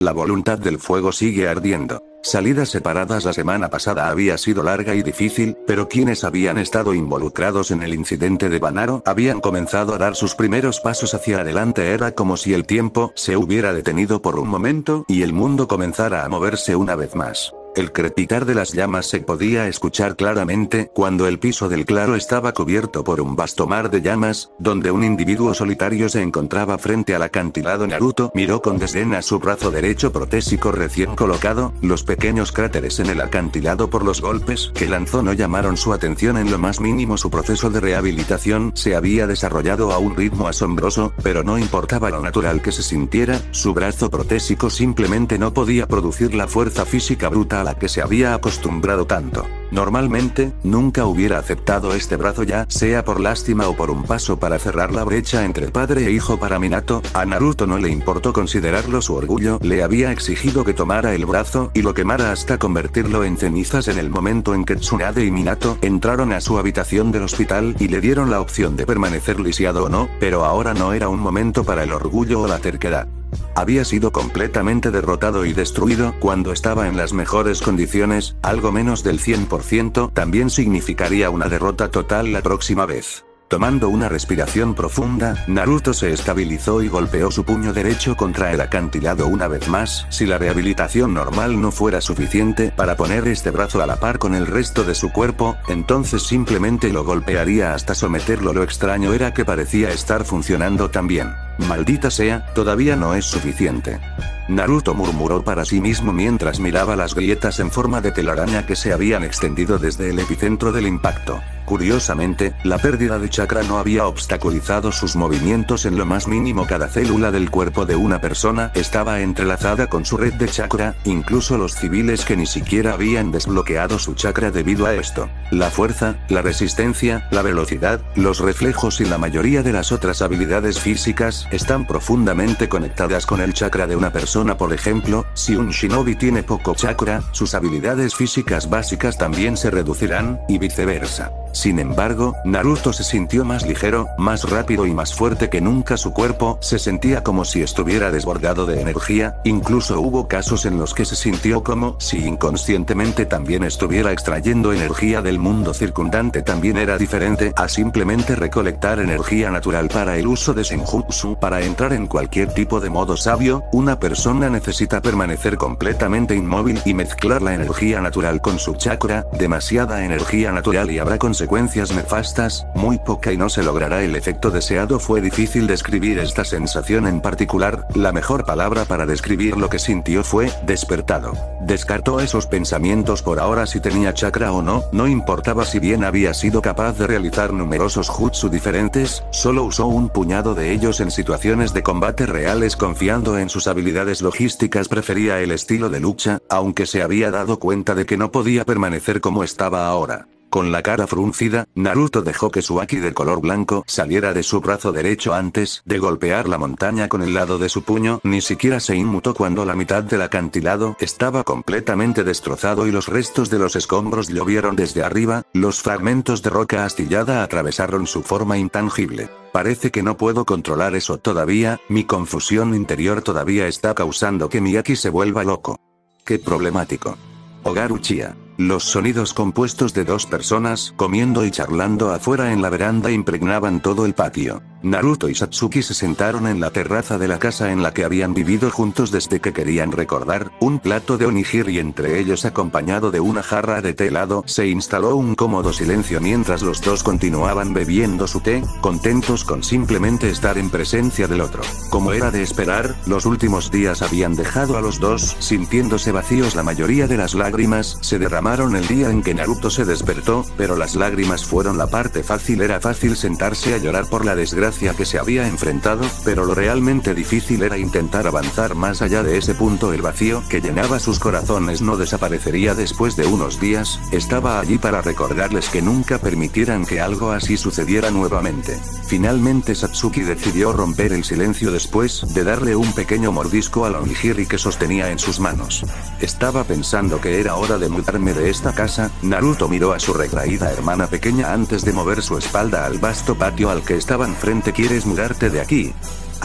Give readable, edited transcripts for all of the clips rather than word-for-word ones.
La voluntad del fuego sigue ardiendo. Salidas separadas la semana pasada había sido larga y difícil, pero quienes habían estado involucrados en el incidente de Banaro habían comenzado a dar sus primeros pasos hacia adelante. Era como si el tiempo se hubiera detenido por un momento y el mundo comenzara a moverse una vez más. El crepitar de las llamas se podía escuchar claramente cuando el piso del claro estaba cubierto por un vasto mar de llamas, donde un individuo solitario se encontraba frente al acantilado. Naruto miró con desdén a su brazo derecho protésico recién colocado. Los pequeños cráteres en el acantilado por los golpes que lanzó no llamaron su atención en lo más mínimo. Su proceso de rehabilitación se había desarrollado a un ritmo asombroso, pero no importaba lo natural que se sintiera, su brazo protésico simplemente no podía producir la fuerza física bruta a la que se había acostumbrado tanto. Normalmente, nunca hubiera aceptado este brazo, ya sea por lástima o por un paso para cerrar la brecha entre padre e hijo. Para Minato, a Naruto no le importó considerarlo. Su orgullo le había exigido que tomara el brazo y lo quemara hasta convertirlo en cenizas. En el momento en que Tsunade y Minato entraron a su habitación del hospital y le dieron la opción de permanecer lisiado o no, pero ahora no era un momento para el orgullo o la terquedad. Había sido completamente derrotado y destruido cuando estaba en las mejores condiciones. Algo menos del 100% también significaría una derrota total la próxima vez. Tomando una respiración profunda, Naruto se estabilizó y golpeó su puño derecho contra el acantilado una vez más. Si la rehabilitación normal no fuera suficiente para poner este brazo a la par con el resto de su cuerpo, entonces simplemente lo golpearía hasta someterlo. Lo extraño era que parecía estar funcionando tan bien. Maldita sea, todavía no es suficiente. Naruto murmuró para sí mismo mientras miraba las grietas en forma de telaraña que se habían extendido desde el epicentro del impacto. Curiosamente, la pérdida de chakra no había obstaculizado sus movimientos en lo más mínimo. Cada célula del cuerpo de una persona estaba entrelazada con su red de chakra, incluso los civiles que ni siquiera habían desbloqueado su chakra debido a esto. La fuerza, la resistencia, la velocidad, los reflejos y la mayoría de las otras habilidades físicas están profundamente conectadas con el chakra de una persona. Por ejemplo, si un shinobi tiene poco chakra, sus habilidades físicas básicas también se reducirán, y viceversa. Sin embargo, Naruto se sintió más ligero, más rápido y más fuerte que nunca. Su cuerpo se sentía como si estuviera desbordado de energía, incluso hubo casos en los que se sintió como si inconscientemente también estuviera extrayendo energía del mundo circundante. También era diferente a simplemente recolectar energía natural para el uso de Senjutsu. Para entrar en cualquier tipo de modo sabio, una persona necesita permanecer completamente inmóvil y mezclar la energía natural con su chakra. Demasiada energía natural y habrá consecuencias nefastas, muy poca y no se logrará el efecto deseado. Fue difícil describir esta sensación en particular. La mejor palabra para describir lo que sintió fue despertado. Descartó esos pensamientos por ahora. Si tenía chakra o no, no importaba. Si bien había sido capaz de realizar numerosos jutsu diferentes, solo usó un puñado de ellos en situaciones de combate reales. Confiando en sus habilidades logísticas, prefería el estilo de lucha, aunque se había dado cuenta de que no podía permanecer como estaba ahora. Con la cara fruncida, Naruto dejó que su haki de color blanco saliera de su brazo derecho antes de golpear la montaña con el lado de su puño. Ni siquiera se inmutó cuando la mitad del acantilado estaba completamente destrozado y los restos de los escombros llovieron desde arriba. Los fragmentos de roca astillada atravesaron su forma intangible. Parece que no puedo controlar eso todavía. Mi confusión interior todavía está causando que mi haki se vuelva loco. ¡Qué problemático! Hogar Uchiha. Los sonidos compuestos de dos personas comiendo y charlando afuera en la veranda impregnaban todo el patio. Naruto y Satsuki se sentaron en la terraza de la casa en la que habían vivido juntos desde que querían recordar. Un plato de onigiri entre ellos acompañado de una jarra de té helado. Se instaló un cómodo silencio mientras los dos continuaban bebiendo su té, contentos con simplemente estar en presencia del otro. Como era de esperar, los últimos días habían dejado a los dos sintiéndose vacíos. La mayoría de las lágrimas se derramaron el día en que Naruto se despertó, pero las lágrimas fueron la parte fácil. Era fácil sentarse a llorar por la desgracia que se había enfrentado, pero lo realmente difícil era intentar avanzar más allá de ese punto. El vacío que llenaba sus corazones no desaparecería después de unos días. Estaba allí para recordarles que nunca permitieran que algo así sucediera nuevamente. Finalmente Satsuki decidió romper el silencio después de darle un pequeño mordisco al onigiri que sostenía en sus manos. Estaba pensando que era hora de mudarme de esta casa. Naruto miró a su retraída hermana pequeña antes de mover su espalda al vasto patio al que estaban frente. ¿Quieres mudarte de aquí?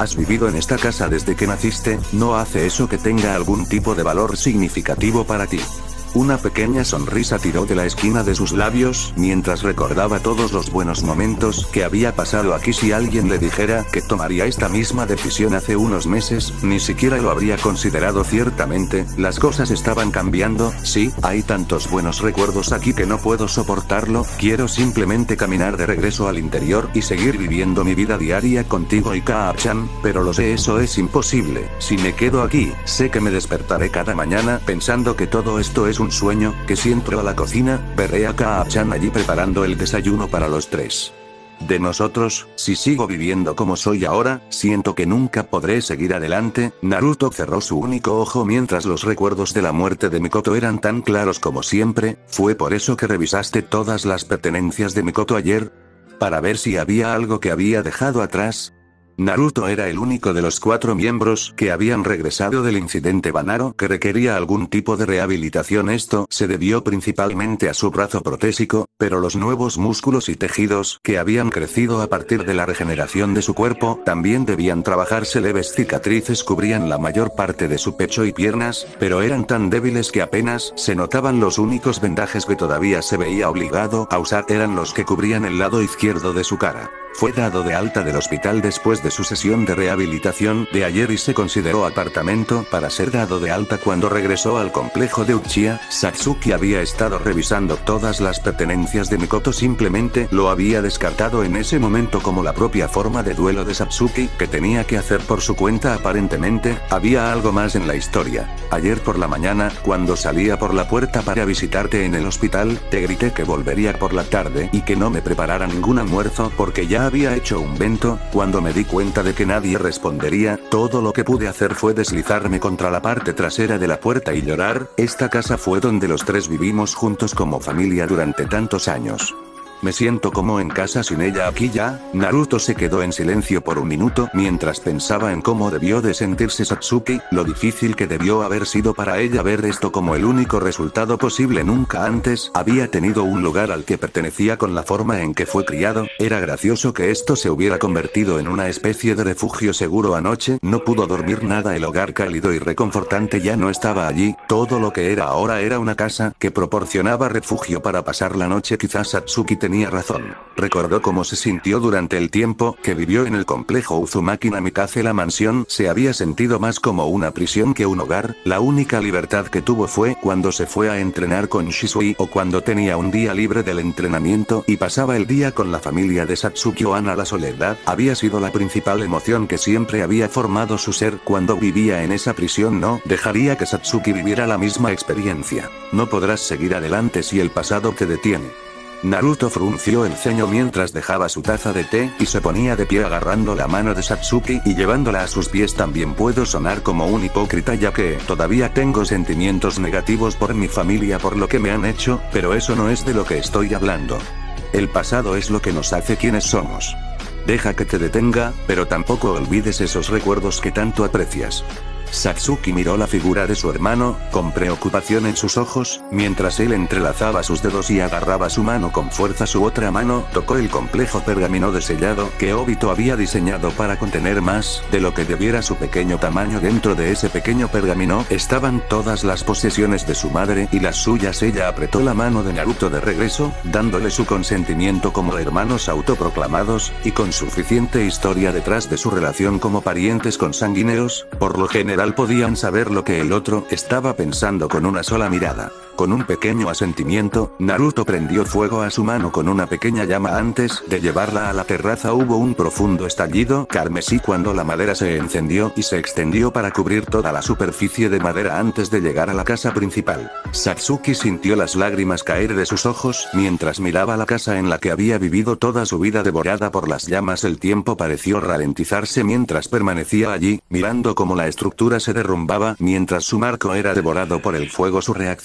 Has vivido en esta casa desde que naciste, ¿no hace eso que tenga algún tipo de valor significativo para ti? Una pequeña sonrisa tiró de la esquina de sus labios, mientras recordaba todos los buenos momentos que había pasado aquí. Si alguien le dijera que tomaría esta misma decisión hace unos meses, ni siquiera lo habría considerado. Ciertamente, las cosas estaban cambiando. Sí, hay tantos buenos recuerdos aquí que no puedo soportarlo. Quiero simplemente caminar de regreso al interior y seguir viviendo mi vida diaria contigo y Kaap-chan, pero lo sé, eso es imposible. Si me quedo aquí, sé que me despertaré cada mañana pensando que todo esto es un sueño, que si entro a la cocina, veré a Kaap-chan allí preparando el desayuno para los tres de nosotros. Si sigo viviendo como soy ahora, siento que nunca podré seguir adelante. Naruto cerró su único ojo mientras los recuerdos de la muerte de Mikoto eran tan claros como siempre. ¿Fue por eso que revisaste todas las pertenencias de Mikoto ayer? ¿Para ver si había algo que había dejado atrás? Naruto era el único de los 4 miembros que habían regresado del incidente Banaro que requería algún tipo de rehabilitación. Esto se debió principalmente a su brazo protésico, pero los nuevos músculos y tejidos que habían crecido a partir de la regeneración de su cuerpo también debían trabajarse. Leves cicatrices cubrían la mayor parte de su pecho y piernas, pero eran tan débiles que apenas se notaban. Los únicos vendajes que todavía se veía obligado a usar eran los que cubrían el lado izquierdo de su cara. Fue dado de alta del hospital después de su sesión de rehabilitación de ayer y se consideró apartamento para ser dado de alta cuando regresó al complejo de Uchiha. Satsuki había estado revisando todas las pertenencias de Mikoto, simplemente lo había descartado en ese momento como la propia forma de duelo de Satsuki, que tenía que hacer por su cuenta. Aparentemente, había algo más en la historia. Ayer por la mañana, cuando salía por la puerta para visitarte en el hospital, te grité que volvería por la tarde y que no me preparara ningún almuerzo porque ya había hecho un bento. Cuando me di cuenta de que nadie respondería, todo lo que pude hacer fue deslizarme contra la parte trasera de la puerta y llorar. Esta casa fue donde los tres vivimos juntos como familia durante tantos años. Me siento como en casa sin ella aquí ya. Naruto se quedó en silencio por un minuto mientras pensaba en cómo debió de sentirse Satsuki, lo difícil que debió haber sido para ella ver esto como el único resultado posible. Nunca antes había tenido un lugar al que pertenecía con la forma en que fue criado. Era gracioso que esto se hubiera convertido en una especie de refugio seguro. Anoche no pudo dormir nada. El hogar cálido y reconfortante ya no estaba allí. Todo lo que era ahora era una casa que proporcionaba refugio para pasar la noche. Quizás Satsuki tenía razón. Recordó cómo se sintió durante el tiempo que vivió en el complejo Uzumaki Namikaze. La mansión se había sentido más como una prisión que un hogar. La única libertad que tuvo fue cuando se fue a entrenar con Shisui o cuando tenía un día libre del entrenamiento y pasaba el día con la familia de Satsuki. Ana, la soledad había sido la principal emoción que siempre había formado su ser. Cuando vivía en esa prisión no dejaría que Satsuki viviera la misma experiencia. No podrás seguir adelante si el pasado te detiene. Naruto frunció el ceño mientras dejaba su taza de té y se ponía de pie agarrando la mano de Satsuki y llevándola a sus pies. También puedo sonar como un hipócrita ya que todavía tengo sentimientos negativos por mi familia por lo que me han hecho, pero eso no es de lo que estoy hablando. El pasado es lo que nos hace quienes somos. Deja que te detenga, pero tampoco olvides esos recuerdos que tanto aprecias. Satsuki miró la figura de su hermano, con preocupación en sus ojos, mientras él entrelazaba sus dedos y agarraba su mano con fuerza. Su otra mano tocó el complejo pergamino de sellado que Obito había diseñado para contener más de lo que debiera su pequeño tamaño. Dentro de ese pequeño pergamino estaban todas las posesiones de su madre y las suyas. Ella apretó la mano de Naruto de regreso, dándole su consentimiento como hermanos autoproclamados, y con suficiente historia detrás de su relación como parientes consanguíneos, por lo general podían saber lo que el otro estaba pensando con una sola mirada. Con un pequeño asentimiento, Naruto prendió fuego a su mano con una pequeña llama. Antes de llevarla a la terraza hubo un profundo estallido carmesí cuando la madera se encendió y se extendió para cubrir toda la superficie de madera antes de llegar a la casa principal. Satsuki sintió las lágrimas caer de sus ojos mientras miraba la casa en la que había vivido toda su vida devorada por las llamas. El tiempo pareció ralentizarse mientras permanecía allí, mirando cómo la estructura se derrumbaba mientras su marco era devorado por el fuego. Su reacción natural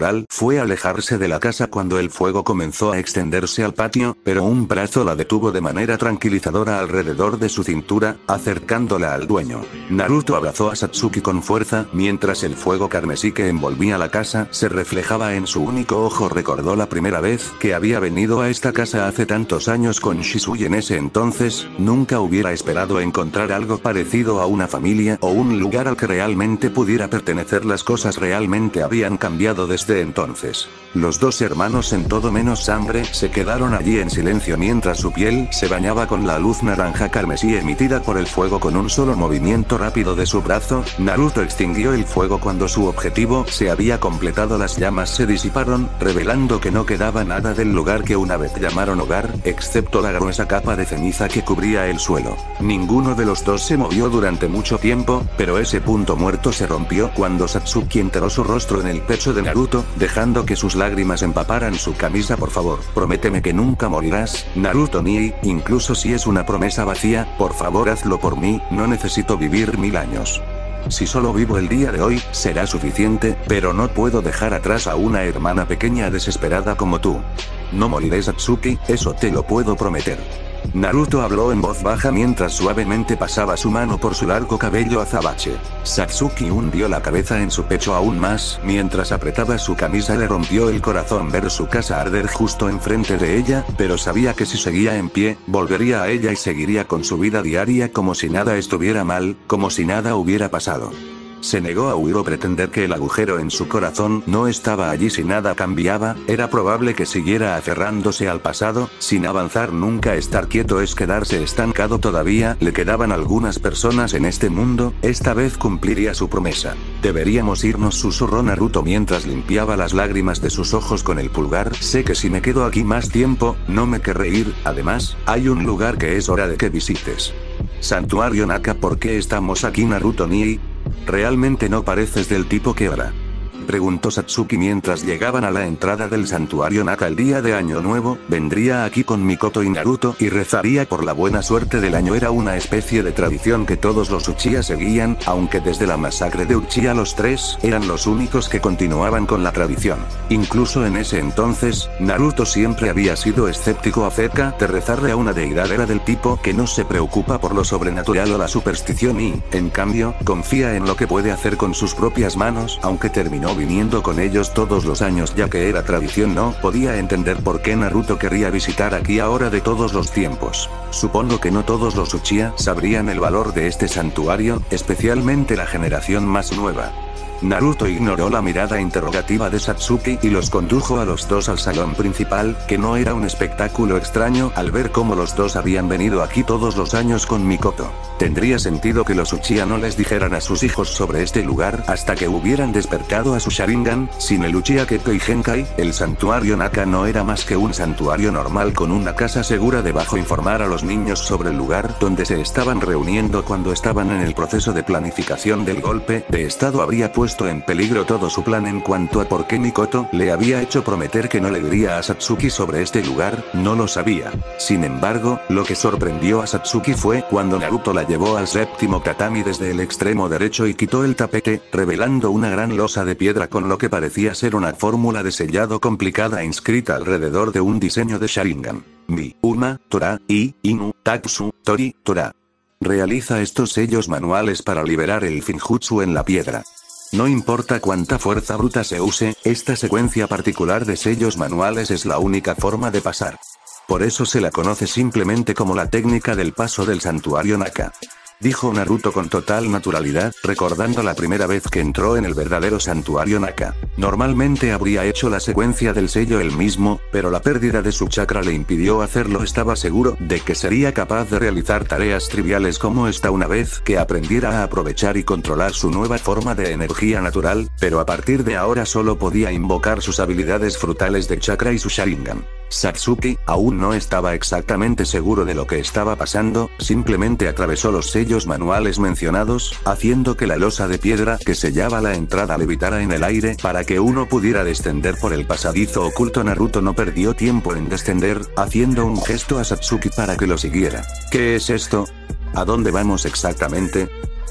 natural fue alejarse de la casa cuando el fuego comenzó a extenderse al patio, pero un brazo la detuvo de manera tranquilizadora alrededor de su cintura, acercándola al dueño. Naruto abrazó a Satsuki con fuerza, mientras el fuego carmesí que envolvía la casa se reflejaba en su único ojo. Recordó la primera vez que había venido a esta casa hace tantos años con Shisui. En ese entonces, nunca hubiera esperado encontrar algo parecido a una familia o un lugar al que realmente pudiera pertenecer. Las cosas realmente habían cambiado desde entonces. Los dos hermanos, en todo menos hambre, se quedaron allí en silencio mientras su piel se bañaba con la luz naranja carmesí emitida por el fuego. Con un solo movimiento rápido de su brazo, Naruto extinguió el fuego cuando su objetivo se había completado. Las llamas se disiparon, revelando que no quedaba nada del lugar que una vez llamaron hogar, excepto la gruesa capa de ceniza que cubría el suelo. Ninguno de los dos se movió durante mucho tiempo, pero ese punto muerto se rompió cuando Satsuki enterró su rostro en el pecho de Naruto, dejando que sus lágrimas empaparan su camisa. Por favor, prométeme que nunca morirás, Naruto Nii, incluso si es una promesa vacía, por favor hazlo por mí, no necesito vivir 1000 años. Si solo vivo el día de hoy, será suficiente, pero no puedo dejar atrás a una hermana pequeña desesperada como tú. No moriré, Satsuki, eso te lo puedo prometer. Naruto habló en voz baja mientras suavemente pasaba su mano por su largo cabello azabache. Satsuki hundió la cabeza en su pecho aún más, mientras apretaba su camisa. Le rompió el corazón ver su casa arder justo enfrente de ella, pero sabía que si seguía en pie, volvería a ella y seguiría con su vida diaria como si nada estuviera mal, como si nada hubiera pasado. Se negó a huir o pretender que el agujero en su corazón no estaba allí. Si nada cambiaba, era probable que siguiera aferrándose al pasado, sin avanzar nunca. Estar quieto es quedarse estancado. Todavía le quedaban algunas personas en este mundo, esta vez cumpliría su promesa. Deberíamos irnos, susurró Naruto mientras limpiaba las lágrimas de sus ojos con el pulgar. Sé que si me quedo aquí más tiempo, no me querré ir. Además, hay un lugar que es hora de que visites. Santuario Naka. ¿Por qué estamos aquí, Naruto Nii? ¿Realmente no pareces del tipo que ora?, preguntó Satsuki mientras llegaban a la entrada del santuario Naka. El día de Año Nuevo, vendría aquí con Mikoto y Naruto y rezaría por la buena suerte del año. Era una especie de tradición que todos los Uchiha seguían, aunque desde la masacre de Uchiha los tres eran los únicos que continuaban con la tradición. Incluso en ese entonces, Naruto siempre había sido escéptico acerca de rezarle a una deidad. Era del tipo que no se preocupa por lo sobrenatural o la superstición y, en cambio, confía en lo que puede hacer con sus propias manos. Aunque terminó viniendo con ellos todos los años ya que era tradición, no podía entender por qué Naruto querría visitar aquí ahora de todos los tiempos. Supongo que no todos los Uchiha sabrían el valor de este santuario, especialmente la generación más nueva. Naruto ignoró la mirada interrogativa de Satsuki y los condujo a los dos al salón principal, que no era un espectáculo extraño al ver cómo los dos habían venido aquí todos los años con Mikoto. Tendría sentido que los Uchiha no les dijeran a sus hijos sobre este lugar hasta que hubieran despertado a su Sharingan. Sin el Uchiha Kekko y Genkai, el santuario Naka no era más que un santuario normal con una casa segura debajo. Informar a los niños sobre el lugar donde se estaban reuniendo cuando estaban en el proceso de planificación del golpe de estado habría puesto en peligro todo su plan. En cuanto a por qué Mikoto le había hecho prometer que no le diría a Satsuki sobre este lugar, no lo sabía. Sin embargo, lo que sorprendió a Satsuki fue cuando Naruto la llevó al séptimo tatami desde el extremo derecho y quitó el tapete, revelando una gran losa de piedra con lo que parecía ser una fórmula de sellado complicada inscrita alrededor de un diseño de Sharingan. Mi, Uma, Tora, I, Inu, Tatsu, Tori, Tora. Realiza estos sellos manuales para liberar el Finjutsu en la piedra. No importa cuánta fuerza bruta se use, esta secuencia particular de sellos manuales es la única forma de pasar. Por eso se la conoce simplemente como la técnica del paso del santuario Naka. Dijo Naruto con total naturalidad, recordando la primera vez que entró en el verdadero santuario Naka. Normalmente habría hecho la secuencia del sello él mismo, pero la pérdida de su chakra le impidió hacerlo. Estaba seguro de que sería capaz de realizar tareas triviales como esta una vez que aprendiera a aprovechar y controlar su nueva forma de energía natural, pero a partir de ahora solo podía invocar sus habilidades frutales de chakra y su Sharingan. Satsuki aún no estaba exactamente seguro de lo que estaba pasando, simplemente atravesó los sellos manuales mencionados, haciendo que la losa de piedra que sellaba la entrada levitara en el aire para que uno pudiera descender por el pasadizo oculto. Naruto no perdió tiempo en descender, haciendo un gesto a Satsuki para que lo siguiera. ¿Qué es esto? ¿A dónde vamos exactamente?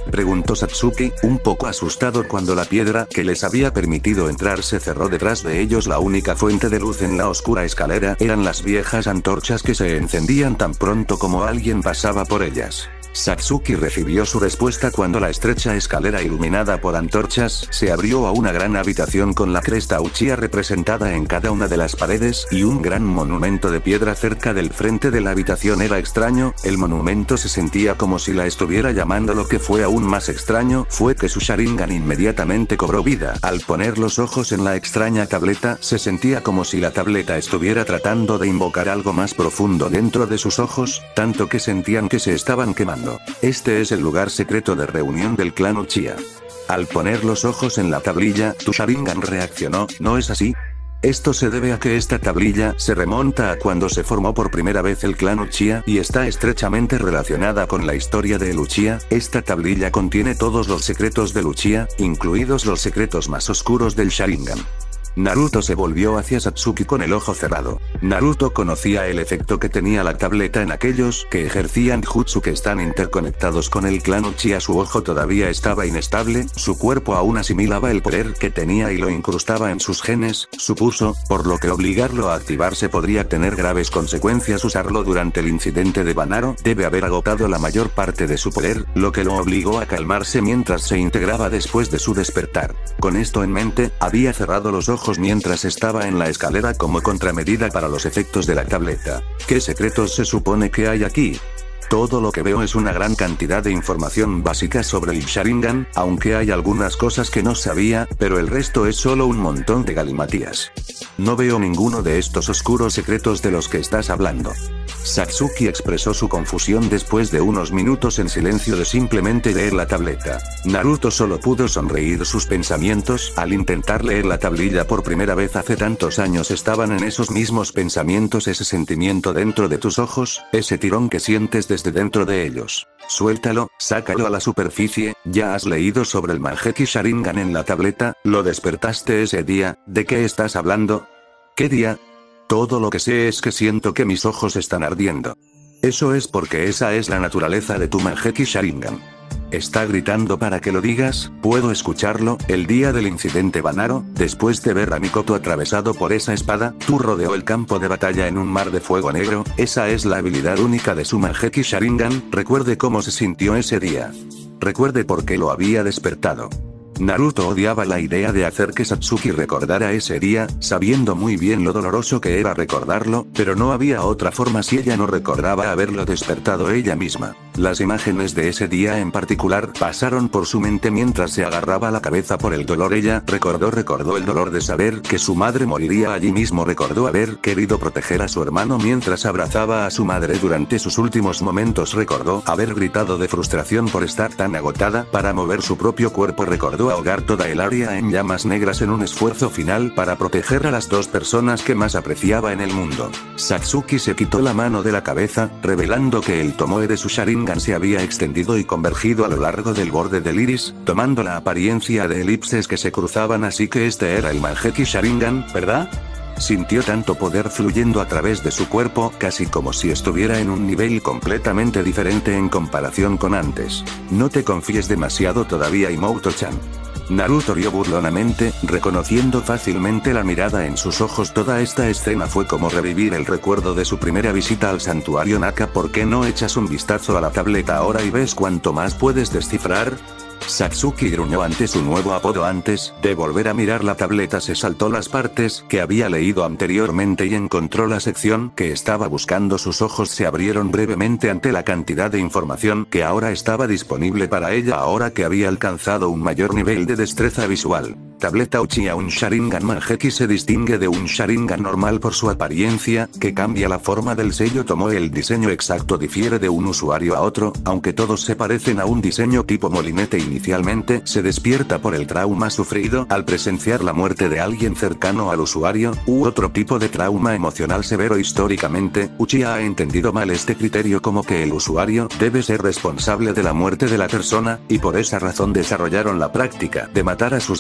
Preguntó Satsuki, un poco asustado cuando la piedra que les había permitido entrar se cerró detrás de ellos. La única fuente de luz en la oscura escalera eran las viejas antorchas que se encendían tan pronto como alguien pasaba por ellas. Satsuki recibió su respuesta cuando la estrecha escalera iluminada por antorchas se abrió a una gran habitación con la cresta Uchiha representada en cada una de las paredes y un gran monumento de piedra cerca del frente de la habitación. Era extraño, el monumento se sentía como si la estuviera llamando. Lo que fue aún más extraño fue que su Sharingan inmediatamente cobró vida. Al poner los ojos en la extraña tableta, se sentía como si la tableta estuviera tratando de invocar algo más profundo dentro de sus ojos, tanto que sentían que se estaban quemando. Este es el lugar secreto de reunión del clan Uchiha. Al poner los ojos en la tablilla, tu Sharingan reaccionó, ¿no es así? Esto se debe a que esta tablilla se remonta a cuando se formó por primera vez el clan Uchiha y está estrechamente relacionada con la historia del Uchiha. Esta tablilla contiene todos los secretos del Uchiha, incluidos los secretos más oscuros del Sharingan. Naruto se volvió hacia Satsuki con el ojo cerrado. Naruto conocía el efecto que tenía la tableta en aquellos que ejercían jutsu que están interconectados con el clan Uchiha. Su ojo todavía estaba inestable, su cuerpo aún asimilaba el poder que tenía y lo incrustaba en sus genes, supuso, por lo que obligarlo a activarse podría tener graves consecuencias. Usarlo durante el incidente de Banaro debe haber agotado la mayor parte de su poder, lo que lo obligó a calmarse mientras se integraba después de su despertar. Con esto en mente, había cerrado los ojos mientras estaba en la escalera como contramedida para los efectos de la tableta. ¿Qué secretos se supone que hay aquí? Todo lo que veo es una gran cantidad de información básica sobre el Sharingan, aunque hay algunas cosas que no sabía, pero el resto es solo un montón de galimatías. No veo ninguno de estos oscuros secretos de los que estás hablando. Satsuki expresó su confusión después de unos minutos en silencio de simplemente leer la tableta. Naruto solo pudo sonreír sus pensamientos. Al intentar leer la tablilla por primera vez hace tantos años estaban en esos mismos pensamientos, ese sentimiento dentro de tus ojos, ese tirón que sientes desde dentro de ellos. Suéltalo, sácalo a la superficie. ¿Ya has leído sobre el Mangekyou Sharingan en la tableta? ¿Lo despertaste ese día? ¿De qué estás hablando? ¿Qué día? Todo lo que sé es que siento que mis ojos están ardiendo. Eso es porque esa es la naturaleza de tu Mangekyou Sharingan. ¿Está gritando para que lo digas? ¿Puedo escucharlo? El día del incidente Banaro, después de ver a Mikoto atravesado por esa espada, tú rodeó el campo de batalla en un mar de fuego negro. Esa es la habilidad única de su Mangekyou Sharingan. Recuerde cómo se sintió ese día. Recuerde por qué lo había despertado. Naruto odiaba la idea de hacer que Satsuki recordara ese día, sabiendo muy bien lo doloroso que era recordarlo, pero no había otra forma si ella no recordaba haberlo despertado ella misma. Las imágenes de ese día en particular pasaron por su mente mientras se agarraba la cabeza por el dolor. Ella recordó el dolor de saber que su madre moriría allí mismo. Recordó haber querido proteger a su hermano mientras abrazaba a su madre durante sus últimos momentos. Recordó haber gritado de frustración por estar tan agotada para mover su propio cuerpo. Recordó ahogar toda el área en llamas negras en un esfuerzo final para proteger a las dos personas que más apreciaba en el mundo. Satsuki se quitó la mano de la cabeza, revelando que el tomoe de su Sharingan se había extendido y convergido a lo largo del borde del iris, tomando la apariencia de elipses que se cruzaban. Así que este era el Mangekyou Sharingan, ¿verdad? Sintió tanto poder fluyendo a través de su cuerpo, casi como si estuviera en un nivel completamente diferente en comparación con antes. No te confíes demasiado todavía, Imoto-chan. Naruto rió burlonamente, reconociendo fácilmente la mirada en sus ojos. Toda esta escena fue como revivir el recuerdo de su primera visita al santuario Naka. ¿Por qué no echas un vistazo a la tableta ahora y ves cuánto más puedes descifrar? Satsuki gruñó ante su nuevo apodo. Antes de volver a mirar la tableta se saltó las partes que había leído anteriormente y encontró la sección que estaba buscando. Sus ojos se abrieron brevemente ante la cantidad de información que ahora estaba disponible para ella ahora que había alcanzado un mayor nivel de destreza visual. Tableta Uchiha. Un Sharingan Mangekyou se distingue de un Sharingan normal por su apariencia, que cambia la forma del sello tomoe. El diseño exacto difiere de un usuario a otro, aunque todos se parecen a un diseño tipo molinete. Inicialmente se despierta por el trauma sufrido al presenciar la muerte de alguien cercano al usuario, u otro tipo de trauma emocional severo. Históricamente, Uchiha ha entendido mal este criterio como que el usuario debe ser responsable de la muerte de la persona, y por esa razón desarrollaron la práctica de matar a sus amigos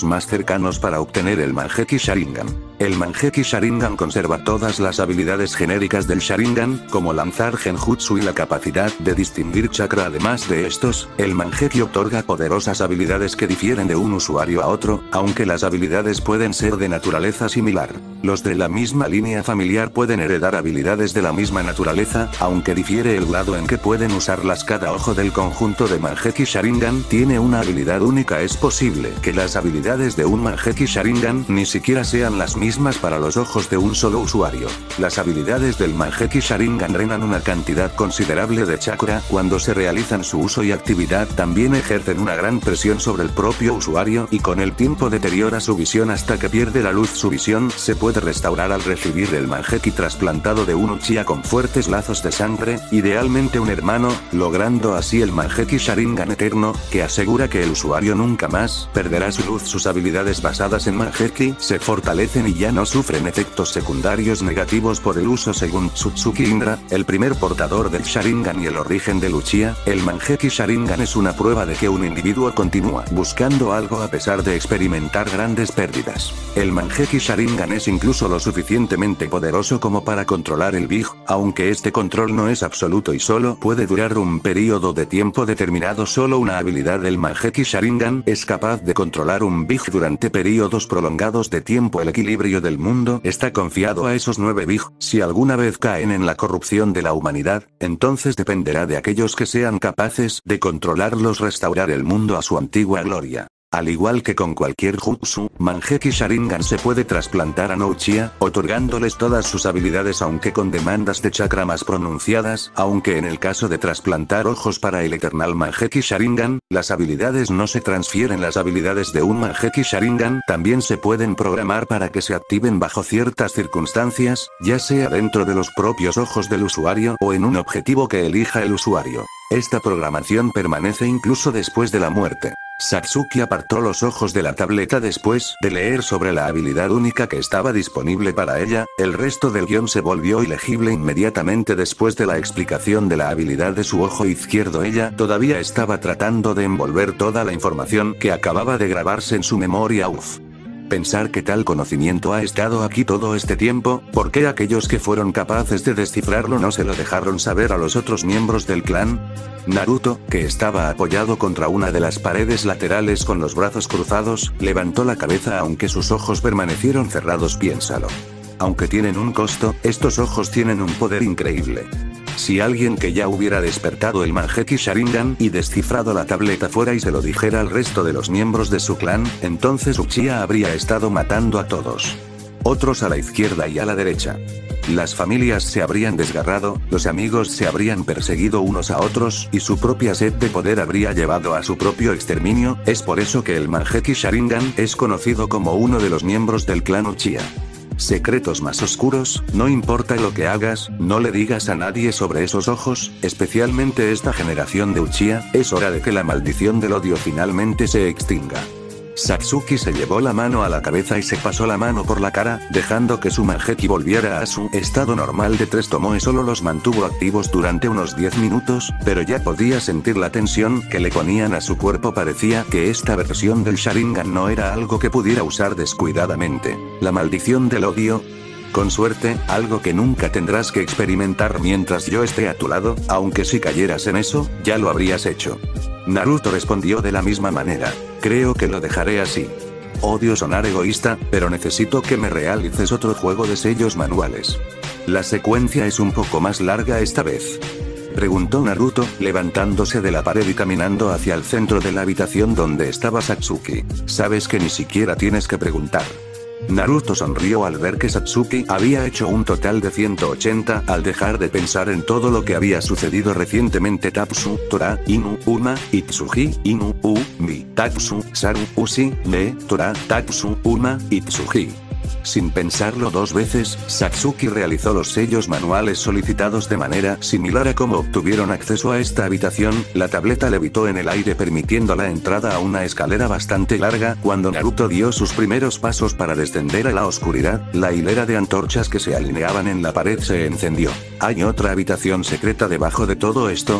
más cercanos para obtener el Mangekyou Sharingan. El Mangekyou Sharingan conserva todas las habilidades genéricas del Sharingan, como lanzar genjutsu y la capacidad de distinguir chakra. Además de estos, el Mangekyou otorga poderosas habilidades que difieren de un usuario a otro, aunque las habilidades pueden ser de naturaleza similar. Los de la misma línea familiar pueden heredar habilidades de la misma naturaleza, aunque difiere el grado en que pueden usarlas. Cada ojo del conjunto de Mangekyou Sharingan tiene una habilidad única. Es posible que las habilidades de un Mangekyou Sharingan ni siquiera sean las mismas para los ojos de un solo usuario. Las habilidades del Mangekyou Sharingan drenan una cantidad considerable de chakra cuando se realizan su uso y actividad. También ejercen una gran presión sobre el propio usuario y con el tiempo deteriora su visión hasta que pierde la luz. Su visión se puede restaurar al recibir el Mangekyou trasplantado de un Uchiha con fuertes lazos de sangre, idealmente un hermano, logrando así el Mangekyou Sharingan eterno, que asegura que el usuario nunca más perderá su luz. Sus habilidades basadas en Mangekyou se fortalecen y ya no sufren efectos secundarios negativos por el uso. Según Tsutsuki Indra, el primer portador del Sharingan y el origen del Uchiha, el Mangekyou Sharingan es una prueba de que un individuo continúa buscando algo a pesar de experimentar grandes pérdidas. El Mangekyou Sharingan es incluso lo suficientemente poderoso como para controlar el Big, aunque este control no es absoluto y solo puede durar un periodo de tiempo determinado. Solo una habilidad del Mangekyou Sharingan es capaz de controlar un Big durante periodos prolongados de tiempo. El equilibrio del mundo está confiado a esos 9 Big. Si alguna vez caen en la corrupción de la humanidad, entonces dependerá de aquellos que sean capaces de controlarlos restaurar el mundo a su antigua gloria. Al igual que con cualquier jutsu, Mangekyou Sharingan se puede trasplantar a no Uchiha, otorgándoles todas sus habilidades aunque con demandas de chakra más pronunciadas. Aunque en el caso de trasplantar ojos para el Eternal Mangekyou Sharingan, las habilidades no se transfieren. Las habilidades de un Mangekyou Sharingan también se pueden programar para que se activen bajo ciertas circunstancias, ya sea dentro de los propios ojos del usuario o en un objetivo que elija el usuario. Esta programación permanece incluso después de la muerte. Satsuki apartó los ojos de la tableta después de leer sobre la habilidad única que estaba disponible para ella. El resto del guión se volvió ilegible inmediatamente después de la explicación de la habilidad de su ojo izquierdo. Ella todavía estaba tratando de envolver toda la información que acababa de grabarse en su memoria. Pensar que tal conocimiento ha estado aquí todo este tiempo. ¿Por qué aquellos que fueron capaces de descifrarlo no se lo dejaron saber a los otros miembros del clan? Naruto, que estaba apoyado contra una de las paredes laterales con los brazos cruzados, levantó la cabeza aunque sus ojos permanecieron cerrados. Piénsalo. Aunque tienen un costo, estos ojos tienen un poder increíble. Si alguien que ya hubiera despertado el Mangekyou Sharingan y descifrado la tableta fuera y se lo dijera al resto de los miembros de su clan, entonces Uchiha habría estado matando a todos. Otros a la izquierda y a la derecha. Las familias se habrían desgarrado, los amigos se habrían perseguido unos a otros y su propia sed de poder habría llevado a su propio exterminio. Es por eso que el Mangekyou Sharingan es conocido como uno de los miembros del clan Uchiha. Secretos más oscuros, no importa lo que hagas, no le digas a nadie sobre esos ojos, especialmente esta generación de Uchiha. Es hora de que la maldición del odio finalmente se extinga. Satsuki se llevó la mano a la cabeza y se pasó la mano por la cara, dejando que su Mangekyou volviera a su estado normal de 3 Tomoe. Solo los mantuvo activos durante unos 10 minutos, pero ya podía sentir la tensión que le ponían a su cuerpo. Parecía que esta versión del Sharingan no era algo que pudiera usar descuidadamente. La maldición del odio. Con suerte, algo que nunca tendrás que experimentar mientras yo esté a tu lado, aunque si cayeras en eso, ya lo habrías hecho. Naruto respondió de la misma manera. Creo que lo dejaré así. Odio sonar egoísta, pero necesito que me realices otro juego de sellos manuales. La secuencia es un poco más larga esta vez. Preguntó Naruto, levantándose de la pared y caminando hacia el centro de la habitación donde estaba Satsuki. Sabes que ni siquiera tienes que preguntar. Naruto sonrió al ver que Satsuki había hecho un total de 180 al dejar de pensar en todo lo que había sucedido recientemente. Tatsu, Tora, Inu, Uma, Itsuji, Inu, Mi, Tatsu, Saru, Ushi, Me, Tora, Tatsu, Uma, Itsuji. Sin pensarlo 2 veces, Satsuki realizó los sellos manuales solicitados de manera similar a cómo obtuvieron acceso a esta habitación. La tableta levitó en el aire permitiendo la entrada a una escalera bastante larga. Cuando Naruto dio sus primeros pasos para descender a la oscuridad, la hilera de antorchas que se alineaban en la pared se encendió. ¿Hay otra habitación secreta debajo de todo esto?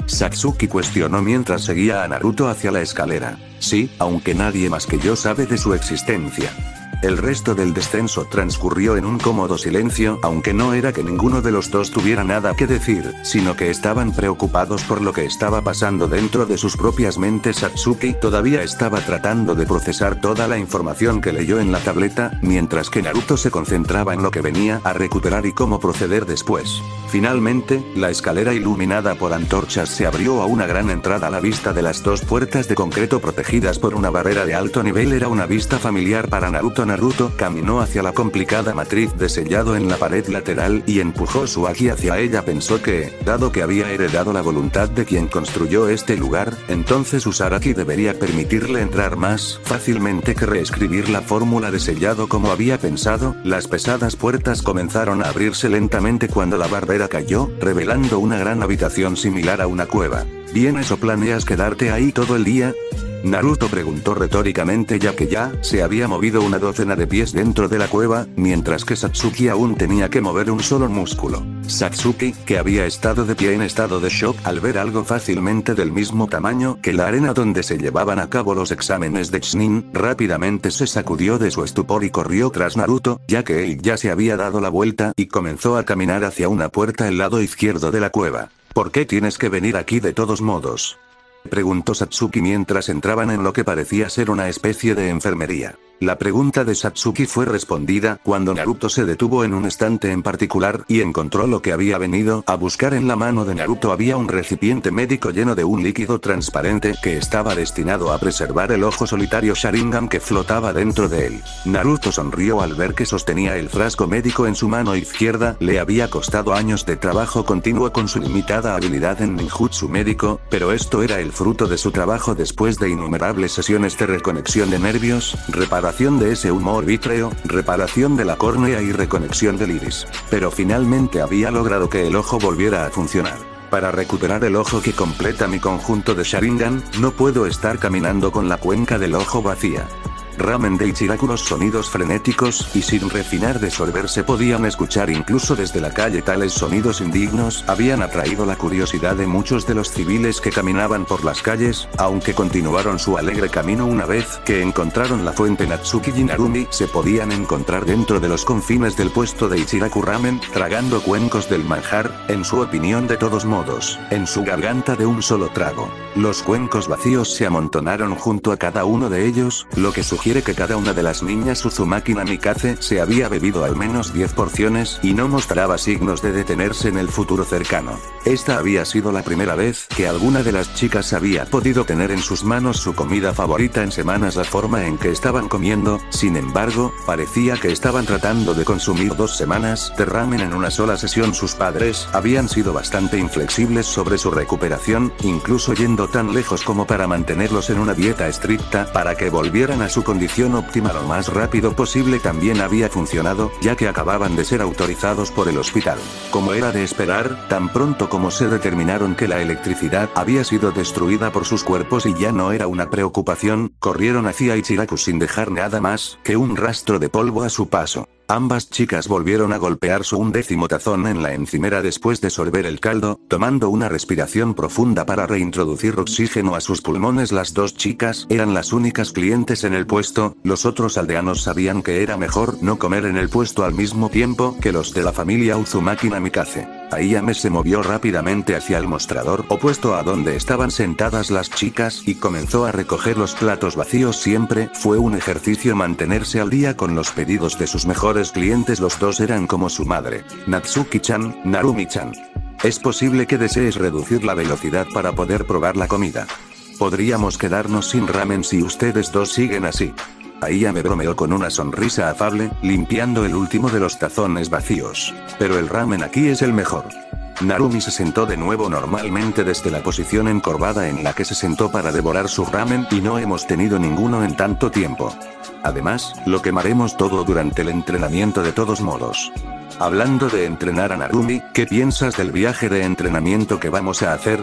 Satsuki cuestionó mientras seguía a Naruto hacia la escalera. Sí, aunque nadie más que yo sabe de su existencia. El resto del descenso transcurrió en un cómodo silencio, aunque no era que ninguno de los dos tuviera nada que decir, sino que estaban preocupados por lo que estaba pasando dentro de sus propias mentes. Satsuki todavía estaba tratando de procesar toda la información que leyó en la tableta, mientras que Naruto se concentraba en lo que venía a recuperar y cómo proceder después. Finalmente, la escalera iluminada por antorchas se abrió a una gran entrada a la vista de las dos puertas de concreto protegidas por una barrera de alto nivel. Era una vista familiar para Naruto. Naruto caminó hacia la complicada matriz de sellado en la pared lateral y empujó su haki hacia ella. Pensó que, dado que había heredado la voluntad de quien construyó este lugar, entonces usar haki debería permitirle entrar más fácilmente que reescribir la fórmula de sellado como había pensado. Las pesadas puertas comenzaron a abrirse lentamente cuando la barrera cayó, revelando una gran habitación similar a una cueva. ¿Vienes o planeas quedarte ahí todo el día? Naruto preguntó retóricamente, ya que ya se había movido una docena de pies dentro de la cueva, mientras que Satsuki aún tenía que mover un solo músculo. Satsuki, que había estado de pie en estado de shock al ver algo fácilmente del mismo tamaño que la arena donde se llevaban a cabo los exámenes de Chunin, rápidamente se sacudió de su estupor y corrió tras Naruto, ya que él ya se había dado la vuelta y comenzó a caminar hacia una puerta al lado izquierdo de la cueva. ¿Por qué tienes que venir aquí de todos modos?, preguntó Satsuki mientras entraban en lo que parecía ser una especie de enfermería. La pregunta de Satsuki fue respondida cuando Naruto se detuvo en un estante en particular y encontró lo que había venido a buscar. En la mano de Naruto había un recipiente médico lleno de un líquido transparente que estaba destinado a preservar el ojo solitario Sharingan que flotaba dentro de él. Naruto sonrió al ver que sostenía el frasco médico en su mano izquierda. Le había costado años de trabajo continuo con su limitada habilidad en ninjutsu médico, pero esto era el fruto de su trabajo después de innumerables sesiones de reconexión de nervios, reparación de ese humor vítreo, reparación de la córnea y reconexión del iris. Pero finalmente había logrado que el ojo volviera a funcionar. Para recuperar el ojo que completa mi conjunto de Sharingan, no puedo estar caminando con la cuenca del ojo vacía. Ramen de Ichiraku. Los sonidos frenéticos y sin refinar de sorber se podían escuchar incluso desde la calle. Tales sonidos indignos habían atraído la curiosidad de muchos de los civiles que caminaban por las calles, aunque continuaron su alegre camino. Una vez que encontraron la fuente Natsuki y Narumi, se podían encontrar dentro de los confines del puesto de Ichiraku Ramen, tragando cuencos del manjar, en su opinión de todos modos, en su garganta de un solo trago. Los cuencos vacíos se amontonaron junto a cada uno de ellos, lo que sugiere que cada una de las niñas Uzumaki Namikaze se había bebido al menos 10 porciones y no mostraba signos de detenerse en el futuro cercano. Esta había sido la primera vez que alguna de las chicas había podido tener en sus manos su comida favorita en semanas. La forma en que estaban comiendo, sin embargo, parecía que estaban tratando de consumir 2 semanas de ramen en una sola sesión. Sus padres habían sido bastante inflexibles sobre su recuperación, incluso yendo tan lejos como para mantenerlos en una dieta estricta para que volvieran a su condición óptima lo más rápido posible. También había funcionado, ya que acababan de ser autorizados por el hospital. Como era de esperar, tan pronto como se determinaron que la electricidad había sido destruida por sus cuerpos y ya no era una preocupación, corrieron hacia Ichiraku sin dejar nada más que un rastro de polvo a su paso. Ambas chicas volvieron a golpear su 11º tazón en la encimera después de sorber el caldo, tomando una respiración profunda para reintroducir oxígeno a sus pulmones. Las 2 chicas eran las únicas clientes en el puesto. Los otros aldeanos sabían que era mejor no comer en el puesto al mismo tiempo que los de la familia Uzumaki Namikaze. Ayame se movió rápidamente hacia el mostrador opuesto a donde estaban sentadas las chicas y comenzó a recoger los platos vacíos. Siempre fue un ejercicio mantenerse al día con los pedidos de sus mejores clientes. Los dos eran como su madre. Natsuki-chan, Narumi-chan. Es posible que desees reducir la velocidad para poder probar la comida. Podríamos quedarnos sin ramen si ustedes dos siguen así. Ayame bromeó con una sonrisa afable, limpiando el último de los tazones vacíos. Pero el ramen aquí es el mejor. Narumi se sentó de nuevo normalmente desde la posición encorvada en la que se sentó para devorar su ramen y no hemos tenido ninguno en tanto tiempo. Además, lo quemaremos todo durante el entrenamiento de todos modos. Hablando de entrenar a Narumi, ¿qué piensas del viaje de entrenamiento que vamos a hacer?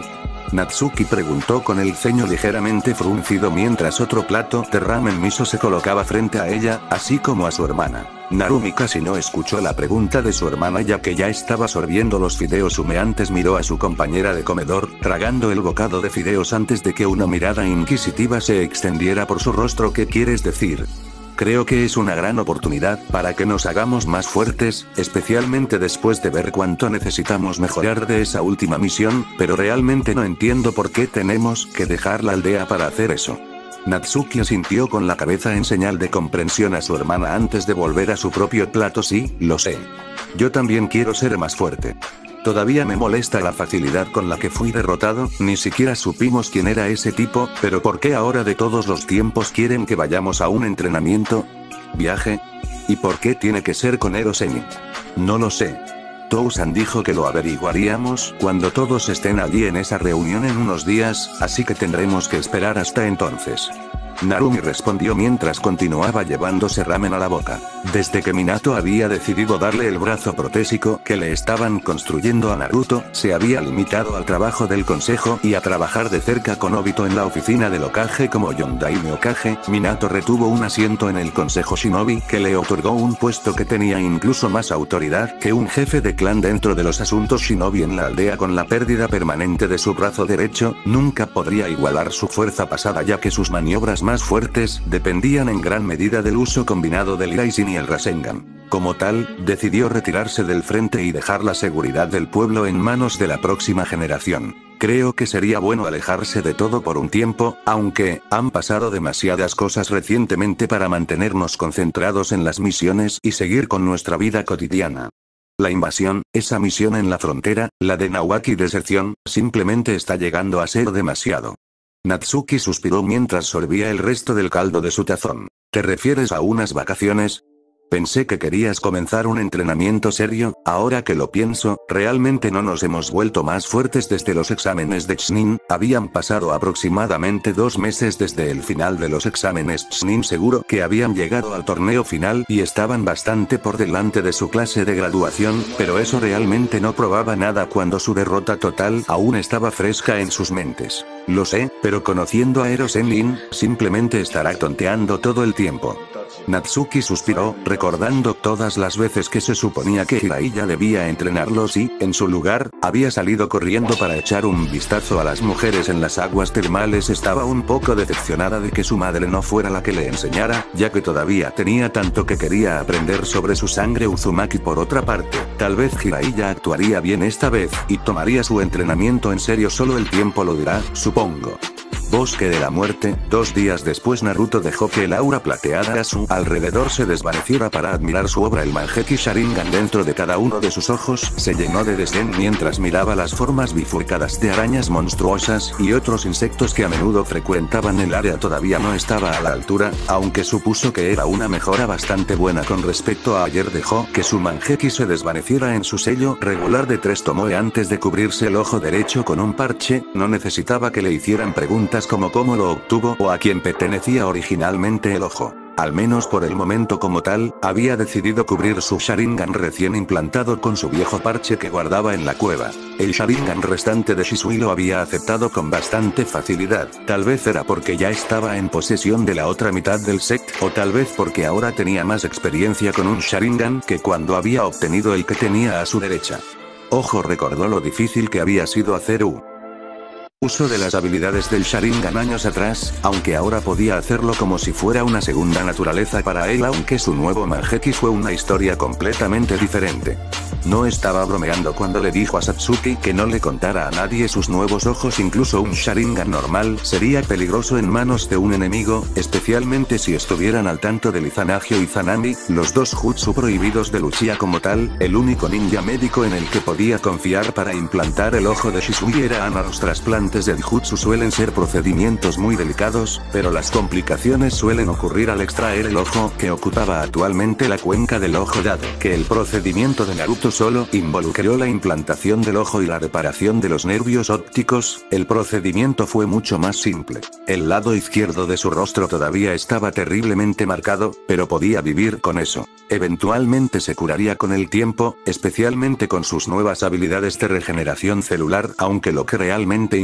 Natsuki preguntó con el ceño ligeramente fruncido mientras otro plato de ramen miso se colocaba frente a ella, así como a su hermana. Narumi casi no escuchó la pregunta de su hermana ya que ya estaba sorbiendo los fideos humeantes. Miró a su compañera de comedor, tragando el bocado de fideos antes de que una mirada inquisitiva se extendiera por su rostro. ¿Qué quieres decir? Creo que es una gran oportunidad para que nos hagamos más fuertes, especialmente después de ver cuánto necesitamos mejorar de esa última misión, pero realmente no entiendo por qué tenemos que dejar la aldea para hacer eso. Natsuki asintió con la cabeza en señal de comprensión a su hermana antes de volver a su propio plato. Sí, lo sé. Yo también quiero ser más fuerte. Todavía me molesta la facilidad con la que fui derrotado, ni siquiera supimos quién era ese tipo, pero ¿por qué ahora de todos los tiempos quieren que vayamos a un entrenamiento? ¿Viaje? ¿Y por qué tiene que ser con Ero Sennin? No lo sé. Tou-san dijo que lo averiguaríamos cuando todos estén allí en esa reunión en unos días, así que tendremos que esperar hasta entonces. Narumi respondió mientras continuaba llevándose ramen a la boca. Desde que Minato había decidido darle el brazo protésico que le estaban construyendo a Naruto, se había limitado al trabajo del consejo y a trabajar de cerca con Obito en la oficina del Hokage como Yondaime Hokage. Minato retuvo un asiento en el consejo Shinobi que le otorgó un puesto que tenía incluso más autoridad que un jefe de clan dentro de los asuntos Shinobi en la aldea. Con la pérdida permanente de su brazo derecho, nunca podría igualar su fuerza pasada ya que sus maniobras más fuertes dependían en gran medida del uso combinado del Raisen y el Rasengan. Como tal, decidió retirarse del frente y dejar la seguridad del pueblo en manos de la próxima generación. Creo que sería bueno alejarse de todo por un tiempo, aunque han pasado demasiadas cosas recientemente para mantenernos concentrados en las misiones y seguir con nuestra vida cotidiana. La invasión, esa misión en la frontera, la de Nawaki deserción, simplemente está llegando a ser demasiado. Natsuki suspiró mientras sorbía el resto del caldo de su tazón. ¿Te refieres a unas vacaciones? Pensé que querías comenzar un entrenamiento serio. Ahora que lo pienso, realmente no nos hemos vuelto más fuertes desde los exámenes de Chunin. Habían pasado aproximadamente 2 meses desde el final de los exámenes Chunin. Seguro que habían llegado al torneo final y estaban bastante por delante de su clase de graduación, pero eso realmente no probaba nada cuando su derrota total aún estaba fresca en sus mentes. Lo sé, pero conociendo a Ero Sennin, simplemente estará tonteando todo el tiempo. Natsuki suspiró, recordando todas las veces que se suponía que Jiraiya debía entrenarlos y, en su lugar, había salido corriendo para echar un vistazo a las mujeres en las aguas termales. Estaba un poco decepcionada de que su madre no fuera la que le enseñara, ya que todavía tenía tanto que quería aprender sobre su sangre Uzumaki. Por otra parte, tal vez Jiraiya actuaría bien esta vez, y tomaría su entrenamiento en serio. Solo el tiempo lo dirá, supongo. Bosque de la muerte. 2 días después Naruto dejó que el aura plateada a su alrededor se desvaneciera para admirar su obra. El Mangekyou Sharingan dentro de cada uno de sus ojos se llenó de desdén mientras miraba las formas bifurcadas de arañas monstruosas y otros insectos que a menudo frecuentaban el área. Todavía no estaba a la altura, aunque supuso que era una mejora bastante buena con respecto a ayer. Dejó que su Mangekyou se desvaneciera en su sello regular de 3 tomoe antes de cubrirse el ojo derecho con un parche. No necesitaba que le hicieran preguntas como cómo lo obtuvo o a quién pertenecía originalmente el ojo. Al menos por el momento. Como tal, había decidido cubrir su Sharingan recién implantado con su viejo parche que guardaba en la cueva. El Sharingan restante de Shisui lo había aceptado con bastante facilidad. Tal vez era porque ya estaba en posesión de la otra mitad del sect, o tal vez porque ahora tenía más experiencia con un Sharingan que cuando había obtenido el que tenía a su derecha. Ojo, recordó lo difícil que había sido hacer uso de las habilidades del Sharingan años atrás, aunque ahora podía hacerlo como si fuera una segunda naturaleza para él. Aunque su nuevo Mangekyou fue una historia completamente diferente. No estaba bromeando cuando le dijo a Satsuki que no le contara a nadie sus nuevos ojos. Incluso un Sharingan normal sería peligroso en manos de un enemigo, especialmente si estuvieran al tanto del Izanagio y Izanami, los dos jutsu prohibidos de Uchiha. Como tal, el único ninja médico en el que podía confiar para implantar el ojo de Shisui era Ana. Los trasplantes del jutsu suelen ser procedimientos muy delicados, pero las complicaciones suelen ocurrir al extraer el ojo que ocupaba actualmente la cuenca del ojo. Dado que el procedimiento de Naruto solo involucró la implantación del ojo y la reparación de los nervios ópticos, el procedimiento fue mucho más simple. El lado izquierdo de su rostro todavía estaba terriblemente marcado, pero podía vivir con eso. Eventualmente se curaría con el tiempo, especialmente con sus nuevas habilidades de regeneración celular, aunque lo que realmente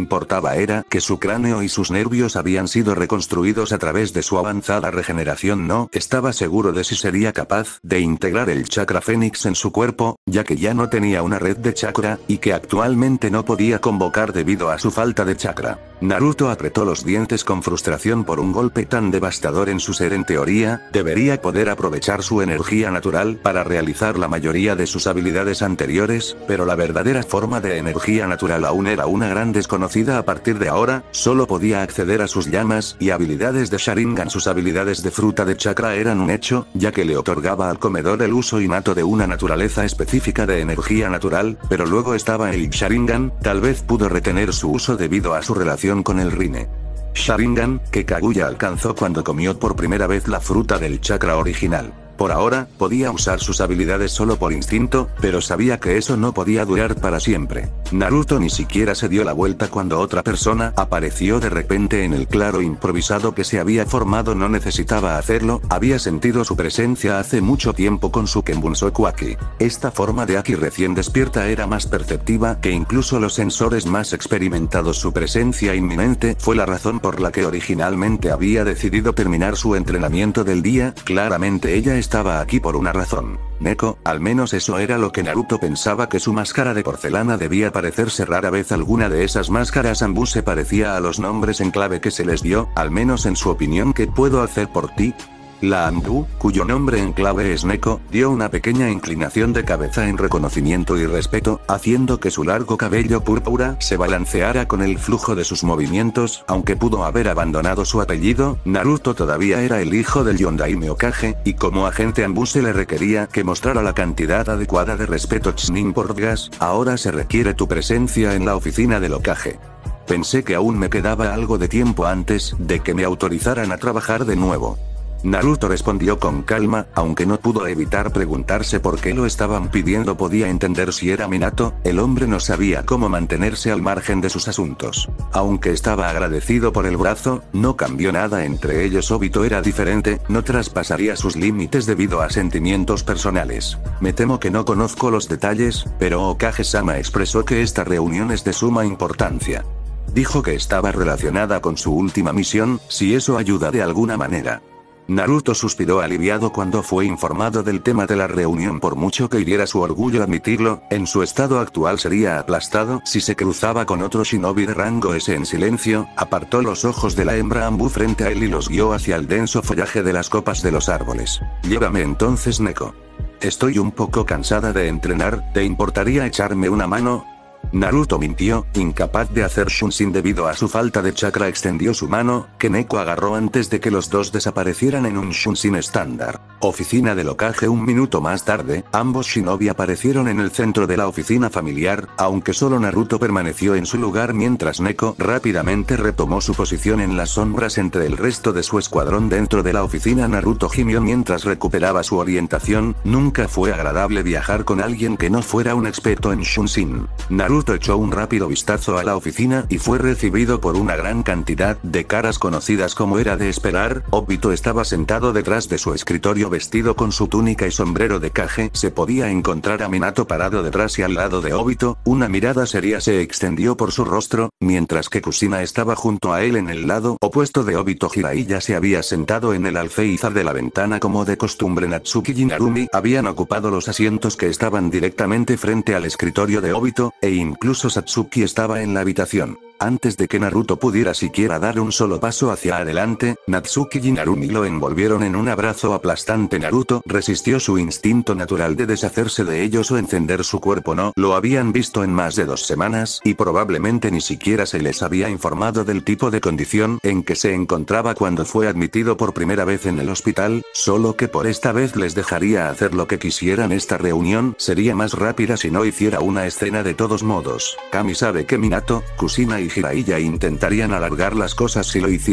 importaba era que su cráneo y sus nervios habían sido reconstruidos a través de su avanzada regeneración. No estaba seguro de si sería capaz de integrar el chakra fénix en su cuerpo, ya que ya no tenía una red de chakra, y que actualmente no podía convocar debido a su falta de chakra. Naruto apretó los dientes con frustración por un golpe tan devastador en su ser. En teoría, debería poder aprovechar su energía natural para realizar la mayoría de sus habilidades anteriores, pero la verdadera forma de energía natural aún era una gran desconocida. A partir de ahora, solo podía acceder a sus llamas y habilidades de Sharingan. Sus habilidades de fruta de chakra eran un hecho, ya que le otorgaba al comedor el uso innato de una naturaleza específica de energía natural, pero luego estaba el Sharingan, tal vez pudo retener su uso debido a su relación con el Rine Sharingan, que Kaguya alcanzó cuando comió por primera vez la fruta del chakra original. Por ahora, podía usar sus habilidades solo por instinto, pero sabía que eso no podía durar para siempre. Naruto ni siquiera se dio la vuelta cuando otra persona apareció de repente en el claro improvisado que se había formado. No necesitaba hacerlo, había sentido su presencia hace mucho tiempo con su Kenbunsoku Aki. Esta forma de Aki recién despierta era más perceptiva que incluso los sensores más experimentados. Su presencia inminente fue la razón por la que originalmente había decidido terminar su entrenamiento del día. Claramente ella estaba aquí por una razón. Neko, al menos eso era lo que Naruto pensaba, que su máscara de porcelana debía parecerse rara vez. Alguna de esas máscaras Anbu se parecía a los nombres en clave que se les dio, al menos en su opinión. ¿Qué puedo hacer por ti? La Anbu, cuyo nombre en clave es Neko, dio una pequeña inclinación de cabeza en reconocimiento y respeto, haciendo que su largo cabello púrpura se balanceara con el flujo de sus movimientos. Aunque pudo haber abandonado su apellido, Naruto todavía era el hijo del Yondaime Hokage, y como agente Anbu se le requería que mostrara la cantidad adecuada de respeto. Chunin Portgas, ahora se requiere tu presencia en la oficina del Hokage. Pensé que aún me quedaba algo de tiempo antes de que me autorizaran a trabajar de nuevo. Naruto respondió con calma, aunque no pudo evitar preguntarse por qué lo estaban pidiendo. Podía entender si era Minato, el hombre no sabía cómo mantenerse al margen de sus asuntos. Aunque estaba agradecido por el brazo, no cambió nada entre ellos. Obito era diferente, no traspasaría sus límites debido a sentimientos personales. Me temo que no conozco los detalles, pero Hokage-sama expresó que esta reunión es de suma importancia. Dijo que estaba relacionada con su última misión, si eso ayuda de alguna manera. Naruto suspiró aliviado cuando fue informado del tema de la reunión. Por mucho que hiriera su orgullo admitirlo, en su estado actual sería aplastado si se cruzaba con otro shinobi de rango S. En silencio, apartó los ojos de la hembra Anbu frente a él y los guió hacia el denso follaje de las copas de los árboles. Llévame entonces, Neko. Estoy un poco cansada de entrenar, ¿te importaría echarme una mano? Naruto mintió, incapaz de hacer Shunshin debido a su falta de chakra. Extendió su mano, que Neko agarró antes de que los dos desaparecieran en un Shunshin estándar. Oficina del Hokage. Un minuto más tarde, ambos shinobi aparecieron en el centro de la oficina familiar, aunque solo Naruto permaneció en su lugar mientras Neko rápidamente retomó su posición en las sombras entre el resto de su escuadrón. Dentro de la oficina, Naruto gimió mientras recuperaba su orientación. Nunca fue agradable viajar con alguien que no fuera un experto en Shunshin. Naruto echó un rápido vistazo a la oficina y fue recibido por una gran cantidad de caras conocidas. Como era de esperar, Obito estaba sentado detrás de su escritorio vestido con su túnica y sombrero de Kage. Se podía encontrar a Minato parado detrás y al lado de Obito. Una mirada seria se extendió por su rostro, mientras que Kushina estaba junto a él en el lado opuesto de Obito. Jiraiya se había sentado en el alféizar de la ventana como de costumbre. Natsuki y Narumi habían ocupado los asientos que estaban directamente frente al escritorio de Obito, incluso Satsuki estaba en la habitación. Antes de que Naruto pudiera siquiera dar un solo paso hacia adelante, Natsuki y Narumi lo envolvieron en un abrazo aplastante. Naruto resistió su instinto natural de deshacerse de ellos o encender su cuerpo. No lo habían visto en más de 2 semanas, y probablemente ni siquiera se les había informado del tipo de condición en que se encontraba cuando fue admitido por primera vez en el hospital, solo que por esta vez les dejaría hacer lo que quisieran. Esta reunión sería más rápida si no hiciera una escena. De todos modos, Kami sabe que Minato, Kushina y Jiraiya intentarían alargar las cosas si lo hiciera.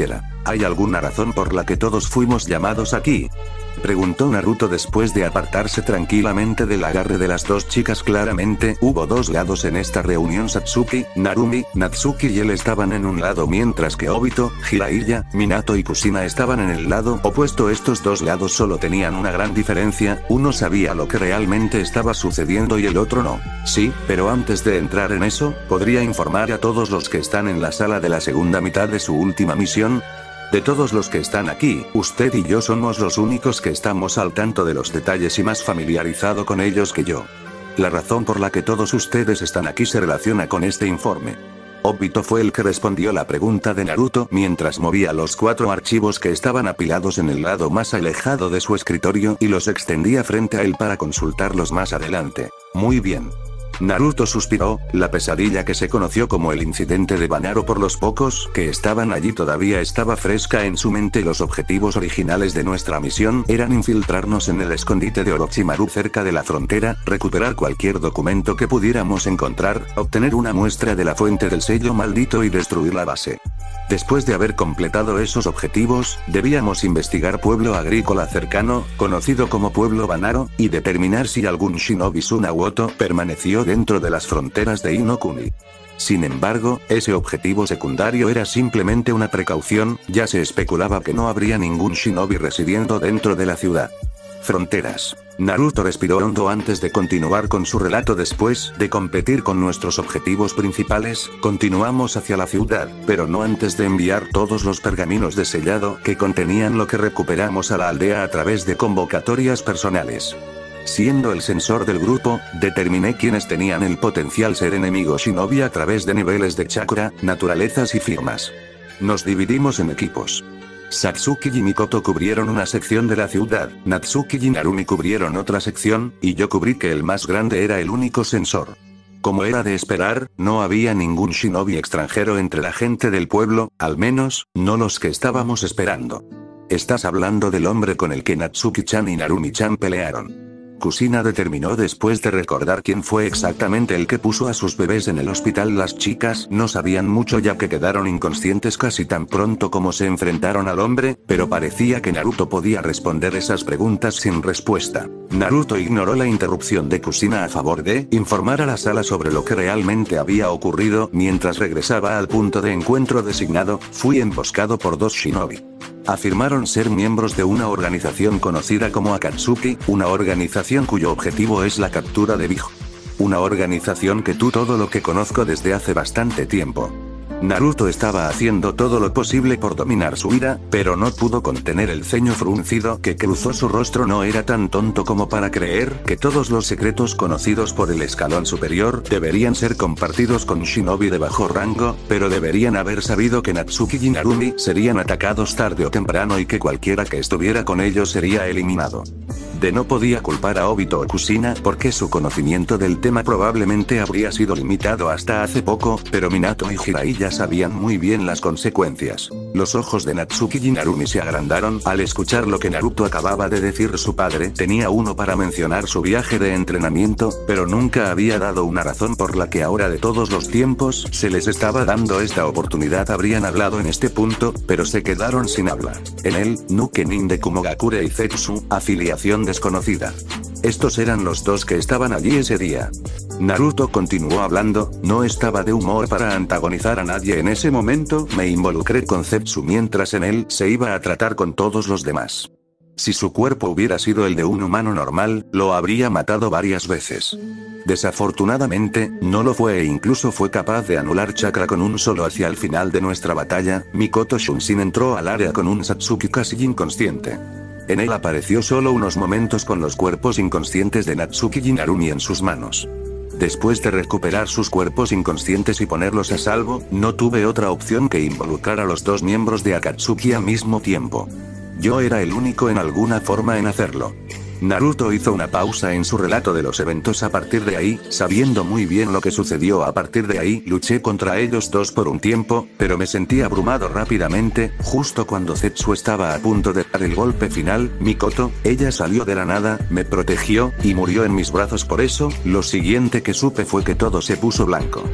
¿Hay alguna razón por la que todos fuimos llamados aquí?, preguntó Naruto después de apartarse tranquilamente del agarre de las dos chicas. Claramente, hubo dos lados en esta reunión. Satsuki, Narumi, Natsuki y él estaban en un lado mientras que Obito, Jiraiya, Minato y Kushina estaban en el lado opuesto. Estos dos lados solo tenían una gran diferencia, uno sabía lo que realmente estaba sucediendo y el otro no. Sí, pero antes de entrar en eso, ¿podría informar a todos los que están en la sala de la segunda mitad de su última misión? De todos los que están aquí, usted y yo somos los únicos que estamos al tanto de los detalles y más familiarizado con ellos que yo. La razón por la que todos ustedes están aquí se relaciona con este informe. Obito fue el que respondió la pregunta de Naruto mientras movía los 4 archivos que estaban apilados en el lado más alejado de su escritorio y los extendía frente a él para consultarlos más adelante. Muy bien. Naruto suspiró, la pesadilla que se conoció como el incidente de Banaro por los pocos que estaban allí todavía estaba fresca en su mente. Los objetivos originales de nuestra misión eran infiltrarnos en el escondite de Orochimaru cerca de la frontera, recuperar cualquier documento que pudiéramos encontrar, obtener una muestra de la fuente del sello maldito y destruir la base. Después de haber completado esos objetivos, debíamos investigar pueblo agrícola cercano, conocido como pueblo Banaro, y determinar si algún shinobi Tsunawoto permaneció dentro de las fronteras de Inokuni. Sin embargo, ese objetivo secundario era simplemente una precaución, ya se especulaba que no habría ningún shinobi residiendo dentro de la ciudad. Fronteras. Naruto respiró hondo antes de continuar con su relato. Después de competir con nuestros objetivos principales, continuamos hacia la ciudad, pero no antes de enviar todos los pergaminos de sellado que contenían lo que recuperamos a la aldea a través de convocatorias personales. Siendo el sensor del grupo, determiné quiénes tenían el potencial ser enemigos shinobi a través de niveles de chakra, naturalezas y firmas. Nos dividimos en equipos. Satsuki y Mikoto cubrieron una sección de la ciudad, Natsuki y Narumi cubrieron otra sección, y yo cubrí que el más grande era el único sensor. Como era de esperar, no había ningún shinobi extranjero entre la gente del pueblo, al menos, no los que estábamos esperando. Estás hablando del hombre con el que Natsuki-chan y Narumi-chan pelearon. Kushina determinó después de recordar quién fue exactamente el que puso a sus bebés en el hospital. Las chicas no sabían mucho ya que quedaron inconscientes casi tan pronto como se enfrentaron al hombre, pero parecía que Naruto podía responder esas preguntas sin respuesta. Naruto ignoró la interrupción de Kushina a favor de informar a la sala sobre lo que realmente había ocurrido. Mientras regresaba al punto de encuentro designado, fui emboscado por 2 shinobi. Afirmaron ser miembros de una organización conocida como Akatsuki, una organización cuyo objetivo es la captura de Bijo. Una organización que todo lo que conozco desde hace bastante tiempo. Naruto estaba haciendo todo lo posible por dominar su ira, pero no pudo contener el ceño fruncido que cruzó su rostro. No era tan tonto como para creer que todos los secretos conocidos por el escalón superior deberían ser compartidos con shinobi de bajo rango, pero deberían haber sabido que Natsuki y Narumi serían atacados tarde o temprano y que cualquiera que estuviera con ellos sería eliminado. No podía culpar a Obito o Kushina porque su conocimiento del tema probablemente habría sido limitado hasta hace poco, pero Minato y Jiraiya sabían muy bien las consecuencias. Los ojos de Natsuki y Narumi se agrandaron al escuchar lo que Naruto acababa de decir. Su padre tenía uno para mencionar su viaje de entrenamiento, pero nunca había dado una razón por la que ahora de todos los tiempos se les estaba dando esta oportunidad. Habrían hablado en este punto, pero se quedaron sin habla. En él, Nukenin de Kumogakure y Zetsu, afiliación desconocida. Estos eran los dos que estaban allí ese día. Naruto continuó hablando, no estaba de humor para antagonizar a nadie en ese momento. Me involucré con Zetsu mientras en él se iba a tratar con todos los demás. Si su cuerpo hubiera sido el de un humano normal, lo habría matado varias veces. Desafortunadamente, no lo fue e incluso fue capaz de anular chakra con un solo. Hacia el final de nuestra batalla, Mikoto Shunshin entró al área con un Satsuki casi inconsciente. En él apareció solo unos momentos con los cuerpos inconscientes de Natsuki y Narumi en sus manos. Después de recuperar sus cuerpos inconscientes y ponerlos a salvo, no tuve otra opción que involucrar a los 2 miembros de Akatsuki al mismo tiempo. Yo era el único en alguna forma en hacerlo. Naruto hizo una pausa en su relato de los eventos. A partir de ahí, sabiendo muy bien lo que sucedió a partir de ahí, luché contra ellos 2 por un tiempo, pero me sentí abrumado rápidamente. Justo cuando Zetsu estaba a punto de dar el golpe final, Mikoto, ella salió de la nada, me protegió, y murió en mis brazos. Por eso, lo siguiente que supe fue que todo se puso blanco.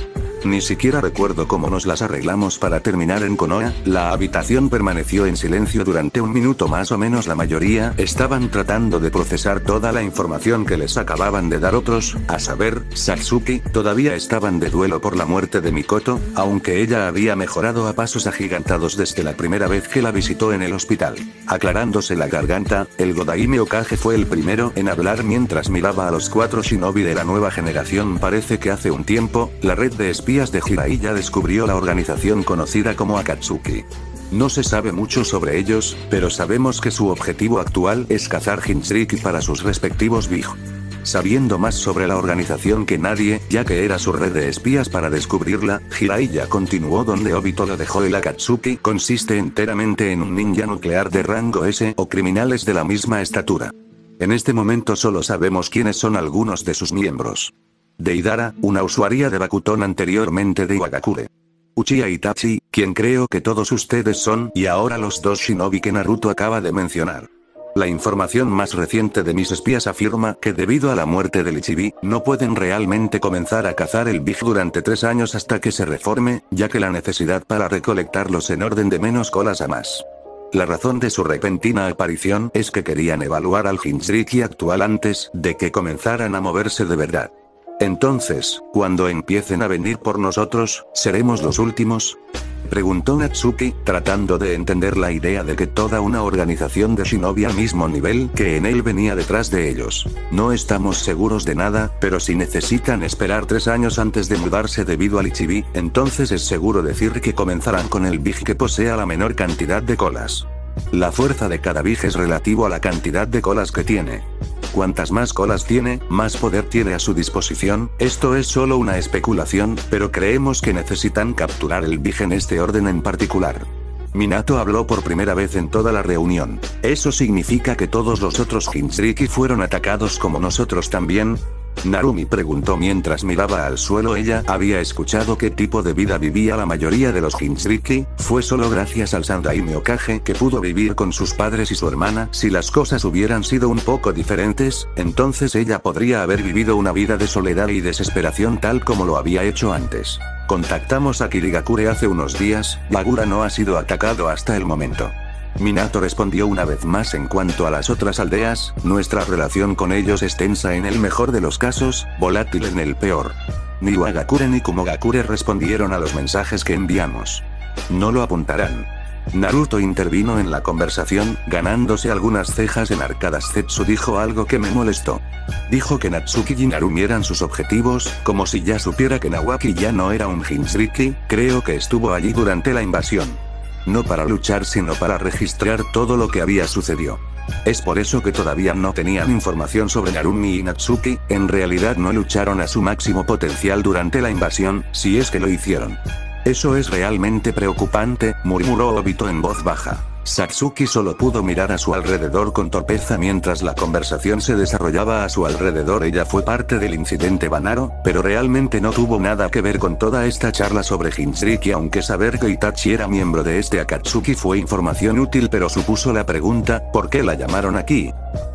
Ni siquiera recuerdo cómo nos las arreglamos para terminar en Konoha. La habitación permaneció en silencio durante un minuto más o menos. La mayoría estaban tratando de procesar toda la información que les acababan de dar otros, a saber, Satsuki. Todavía estaban de duelo por la muerte de Mikoto, aunque ella había mejorado a pasos agigantados desde la primera vez que la visitó en el hospital. Aclarándose la garganta, el Godaime Okage fue el primero en hablar mientras miraba a los 4 shinobi de la nueva generación. Parece que hace un tiempo, la red de espías de Jiraiya descubrió la organización conocida como Akatsuki. No se sabe mucho sobre ellos, pero sabemos que su objetivo actual es cazar Jinchuriki para sus respectivos Big. Sabiendo más sobre la organización que nadie, ya que era su red de espías para descubrirla, Jiraiya continuó donde Obito lo dejó. El Akatsuki consiste enteramente en un ninja nuclear de rango S o criminales de la misma estatura. En este momento solo sabemos quiénes son algunos de sus miembros. Deidara, una usuaria de Bakuton anteriormente de Iwagakure. Uchiha Itachi, quien creo que todos ustedes son, y ahora los 2 shinobi que Naruto acaba de mencionar. La información más reciente de mis espías afirma que debido a la muerte del Ichibi, no pueden realmente comenzar a cazar el Big durante 3 años hasta que se reforme, ya que la necesidad para recolectarlos en orden de menos colas a más. La razón de su repentina aparición es que querían evaluar al Jinchuriki actual antes de que comenzaran a moverse de verdad. Entonces, cuando empiecen a venir por nosotros, ¿seremos los últimos? Preguntó Natsuki, tratando de entender la idea de que toda una organización de shinobi al mismo nivel que en él venía detrás de ellos. No estamos seguros de nada, pero si necesitan esperar 3 años antes de mudarse debido al Ichibi, entonces es seguro decir que comenzarán con el Big que posea la menor cantidad de colas. La fuerza de cada Big es relativo a la cantidad de colas que tiene. Cuantas más colas tiene, más poder tiene a su disposición. Esto es solo una especulación, pero creemos que necesitan capturar el Big en este orden en particular. Minato habló por primera vez en toda la reunión. ¿Eso significa que todos los otros Jinchuriki fueron atacados como nosotros también? Narumi preguntó mientras miraba al suelo. Ella había escuchado qué tipo de vida vivía la mayoría de los Jinchuriki. Fue solo gracias al Sandaime Okage que pudo vivir con sus padres y su hermana. Si las cosas hubieran sido un poco diferentes, entonces ella podría haber vivido una vida de soledad y desesperación tal como lo había hecho antes. Contactamos a Kirigakure hace unos días. Bagura no ha sido atacado hasta el momento. Minato respondió una vez más. En cuanto a las otras aldeas, nuestra relación con ellos es tensa en el mejor de los casos, volátil en el peor. Ni Iwagakure ni Kumogakure respondieron a los mensajes que enviamos. No lo apuntarán. Naruto intervino en la conversación, ganándose algunas cejas enarcadas. Zetsu dijo algo que me molestó. Dijo que Natsuki y Narumi eran sus objetivos, como si ya supiera que Nawaki ya no era un Jinchuriki. Creo que estuvo allí durante la invasión. No para luchar sino para registrar todo lo que había sucedido. Es por eso que todavía no tenían información sobre Narumi y Natsuki. En realidad no lucharon a su máximo potencial durante la invasión, si es que lo hicieron. Eso es realmente preocupante, murmuró Obito en voz baja. Satsuki solo pudo mirar a su alrededor con torpeza mientras la conversación se desarrollaba a su alrededor. Ella fue parte del incidente Banaro, pero realmente no tuvo nada que ver con toda esta charla sobre Jinchuriki. Aunque saber que Itachi era miembro de este Akatsuki fue información útil, pero supuso la pregunta, ¿por qué la llamaron aquí?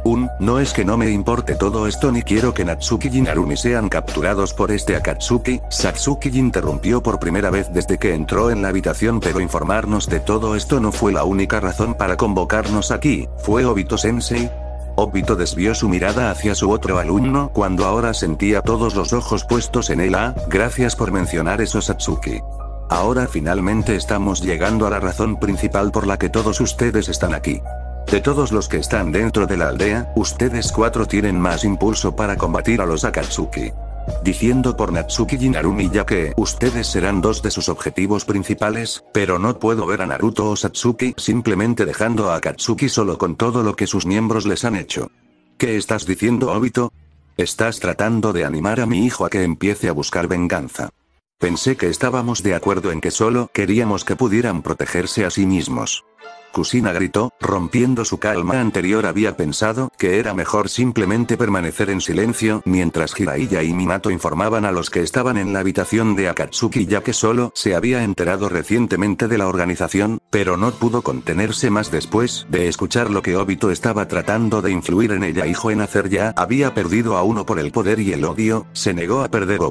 No es que no me importe todo esto ni quiero que Natsuki y Narumi sean capturados por este Akatsuki. Satsuki interrumpió por primera vez desde que entró en la habitación, pero informarnos de todo esto no fue la única razón para convocarnos aquí. ¿Fue Obito-sensei? Obito desvió su mirada hacia su otro alumno cuando ahora sentía todos los ojos puestos en él. Gracias por mencionar eso, Satsuki. Ahora finalmente estamos llegando a la razón principal por la que todos ustedes están aquí. De todos los que están dentro de la aldea, ustedes 4 tienen más impulso para combatir a los Akatsuki. Diciendo por Natsuki y Narumi, ya que ustedes serán 2 de sus objetivos principales, pero no puedo ver a Naruto o Satsuki simplemente dejando a Akatsuki solo con todo lo que sus miembros les han hecho. ¿Qué estás diciendo, Obito? Estás tratando de animar a mi hijo a que empiece a buscar venganza. Pensé que estábamos de acuerdo en que solo queríamos que pudieran protegerse a sí mismos. Kushina gritó, rompiendo su calma anterior. Había pensado que era mejor simplemente permanecer en silencio mientras Jiraiya y Minato informaban a los que estaban en la habitación de Akatsuki, ya que solo se había enterado recientemente de la organización, pero no pudo contenerse más después de escuchar lo que Obito estaba tratando de influir en ella. Hijo en hacer. Ya había perdido a uno por el poder y el odio, se negó a perder otro.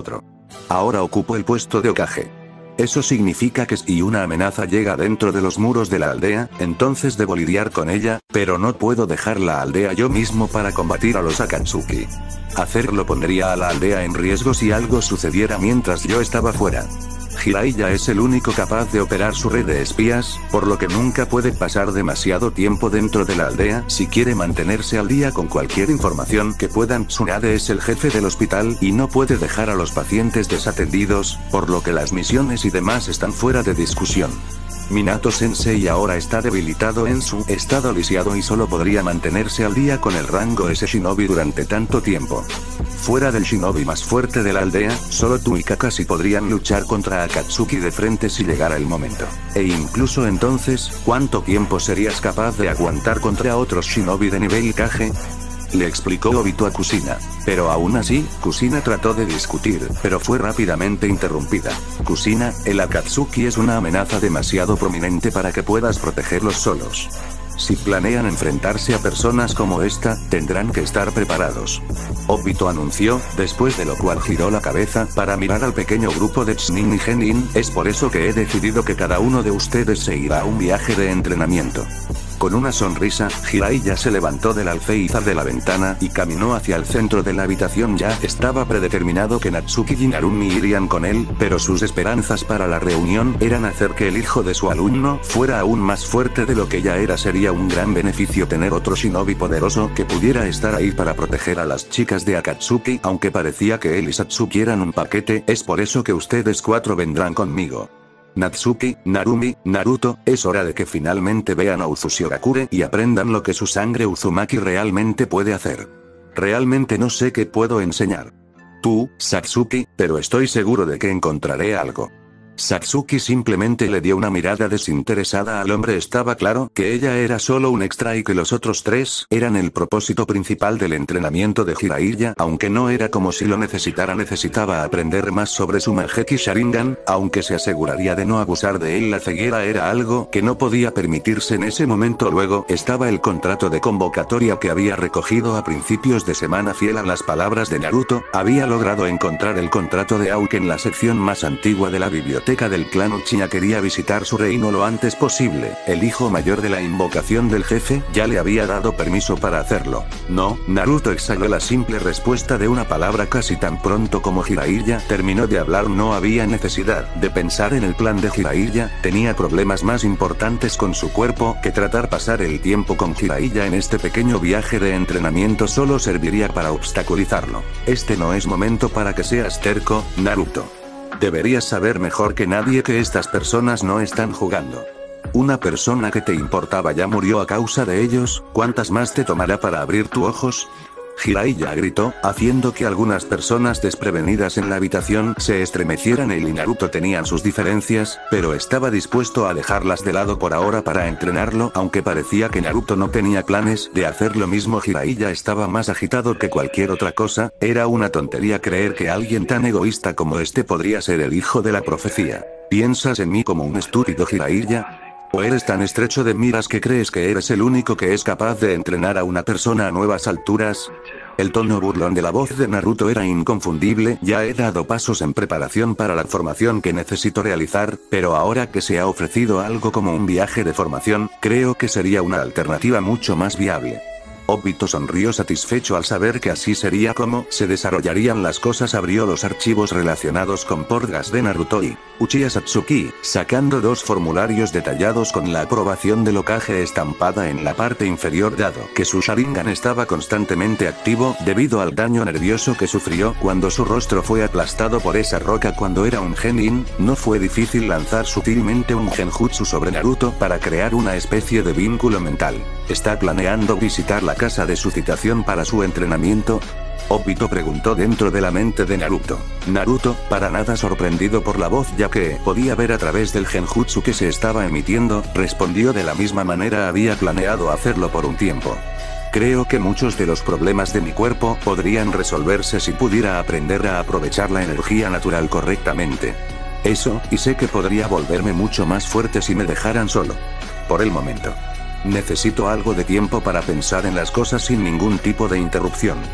Ahora ocupo el puesto de Hokage. Eso significa que si una amenaza llega dentro de los muros de la aldea, entonces debo lidiar con ella, pero no puedo dejar la aldea yo mismo para combatir a los Akatsuki. Hacerlo pondría a la aldea en riesgo si algo sucediera mientras yo estaba fuera. Jiraiya es el único capaz de operar su red de espías, por lo que nunca puede pasar demasiado tiempo dentro de la aldea si quiere mantenerse al día con cualquier información que puedan. Tsunade es el jefe del hospital y no puede dejar a los pacientes desatendidos, por lo que las misiones y demás están fuera de discusión. Minato Sensei ahora está debilitado en su estado lisiado y solo podría mantenerse al día con el rango S Shinobi durante tanto tiempo. Fuera del Shinobi más fuerte de la aldea, solo tú y Kakashi podrían luchar contra Akatsuki de frente si llegara el momento. E incluso entonces, ¿cuánto tiempo serías capaz de aguantar contra otros Shinobi de nivel Kage? Le explicó Obito a Kushina. Pero aún así, Kushina trató de discutir, pero fue rápidamente interrumpida. Kushina, el Akatsuki es una amenaza demasiado prominente para que puedas protegerlos solos. Si planean enfrentarse a personas como esta, tendrán que estar preparados. Obito anunció, después de lo cual giró la cabeza para mirar al pequeño grupo de Chunin y Genin. Es por eso que he decidido que cada uno de ustedes se irá a un viaje de entrenamiento. Con una sonrisa, Jiraiya se levantó del alféizar de la ventana y caminó hacia el centro de la habitación. Ya estaba predeterminado que Natsuki y Narumi irían con él, pero sus esperanzas para la reunión eran hacer que el hijo de su alumno fuera aún más fuerte de lo que ya era. Sería un gran beneficio tener otro shinobi poderoso que pudiera estar ahí para proteger a las chicas de Akatsuki, aunque parecía que él y Satsuki eran un paquete. Es por eso que ustedes cuatro vendrán conmigo. Natsuki, Narumi, Naruto, es hora de que finalmente vean a Uzushiogakure y aprendan lo que su sangre Uzumaki realmente puede hacer. Realmente no sé qué puedo enseñar. Tú, Satsuki, pero estoy seguro de que encontraré algo. Satsuki simplemente le dio una mirada desinteresada al hombre. Estaba claro que ella era solo un extra y que los otros tres eran el propósito principal del entrenamiento de Jiraiya, aunque no era como si lo necesitara. Necesitaba aprender más sobre su Mangekyou Sharingan, aunque se aseguraría de no abusar de él. La ceguera era algo que no podía permitirse en ese momento. Luego estaba el contrato de convocatoria que había recogido a principios de semana. Fiel a las palabras de Naruto, había logrado encontrar el contrato de Aoki en la sección más antigua de la biblioteca del clan Uchiha. Quería visitar su reino lo antes posible. El hijo mayor de la invocación del jefe ya le había dado permiso para hacerlo. No, Naruto exhaló la simple respuesta de una palabra. Casi tan pronto como Jiraiya terminó de hablar, no había necesidad de pensar en el plan de Jiraiya. Tenía problemas más importantes con su cuerpo que tratar pasar el tiempo con Jiraiya. En este pequeño viaje de entrenamiento solo serviría para obstaculizarlo. Este no es momento para que seas terco, Naruto. Deberías saber mejor que nadie que estas personas no están jugando. Una persona que te importaba ya murió a causa de ellos. ¿Cuántas más te tomará para abrir tus ojos? Jiraiya gritó, haciendo que algunas personas desprevenidas en la habitación se estremecieran. Él y Naruto tenían sus diferencias, pero estaba dispuesto a dejarlas de lado por ahora para entrenarlo. Aunque parecía que Naruto no tenía planes de hacer lo mismo, Jiraiya estaba más agitado que cualquier otra cosa. Era una tontería creer que alguien tan egoísta como este podría ser el hijo de la profecía. ¿Piensas en mí como un estúpido, Jiraiya? ¿O eres tan estrecho de miras que crees que eres el único que es capaz de entrenar a una persona a nuevas alturas? El tono burlón de la voz de Naruto era inconfundible. Ya he dado pasos en preparación para la formación que necesito realizar, pero ahora que se ha ofrecido algo como un viaje de formación, creo que sería una alternativa mucho más viable. Obito sonrió satisfecho al saber que así sería como se desarrollarían las cosas. Abrió los archivos relacionados con podcasts de Naruto y Uchiha Satsuki, sacando dos formularios detallados con la aprobación del Hokage estampada en la parte inferior. Dado que su Sharingan estaba constantemente activo debido al daño nervioso que sufrió cuando su rostro fue aplastado por esa roca cuando era un genin, no fue difícil lanzar sutilmente un genjutsu sobre Naruto para crear una especie de vínculo mental. ¿Está planeando visitar la casa de su citación para su entrenamiento? Obito preguntó dentro de la mente de Naruto. Naruto, para nada sorprendido por la voz ya que podía ver a través del genjutsu que se estaba emitiendo, respondió de la misma manera. Había planeado hacerlo por un tiempo. Creo que muchos de los problemas de mi cuerpo podrían resolverse si pudiera aprender a aprovechar la energía natural correctamente. Eso, y sé que podría volverme mucho más fuerte si me dejaran solo. Por el momento. Necesito algo de tiempo para pensar en las cosas sin ningún tipo de interrupción.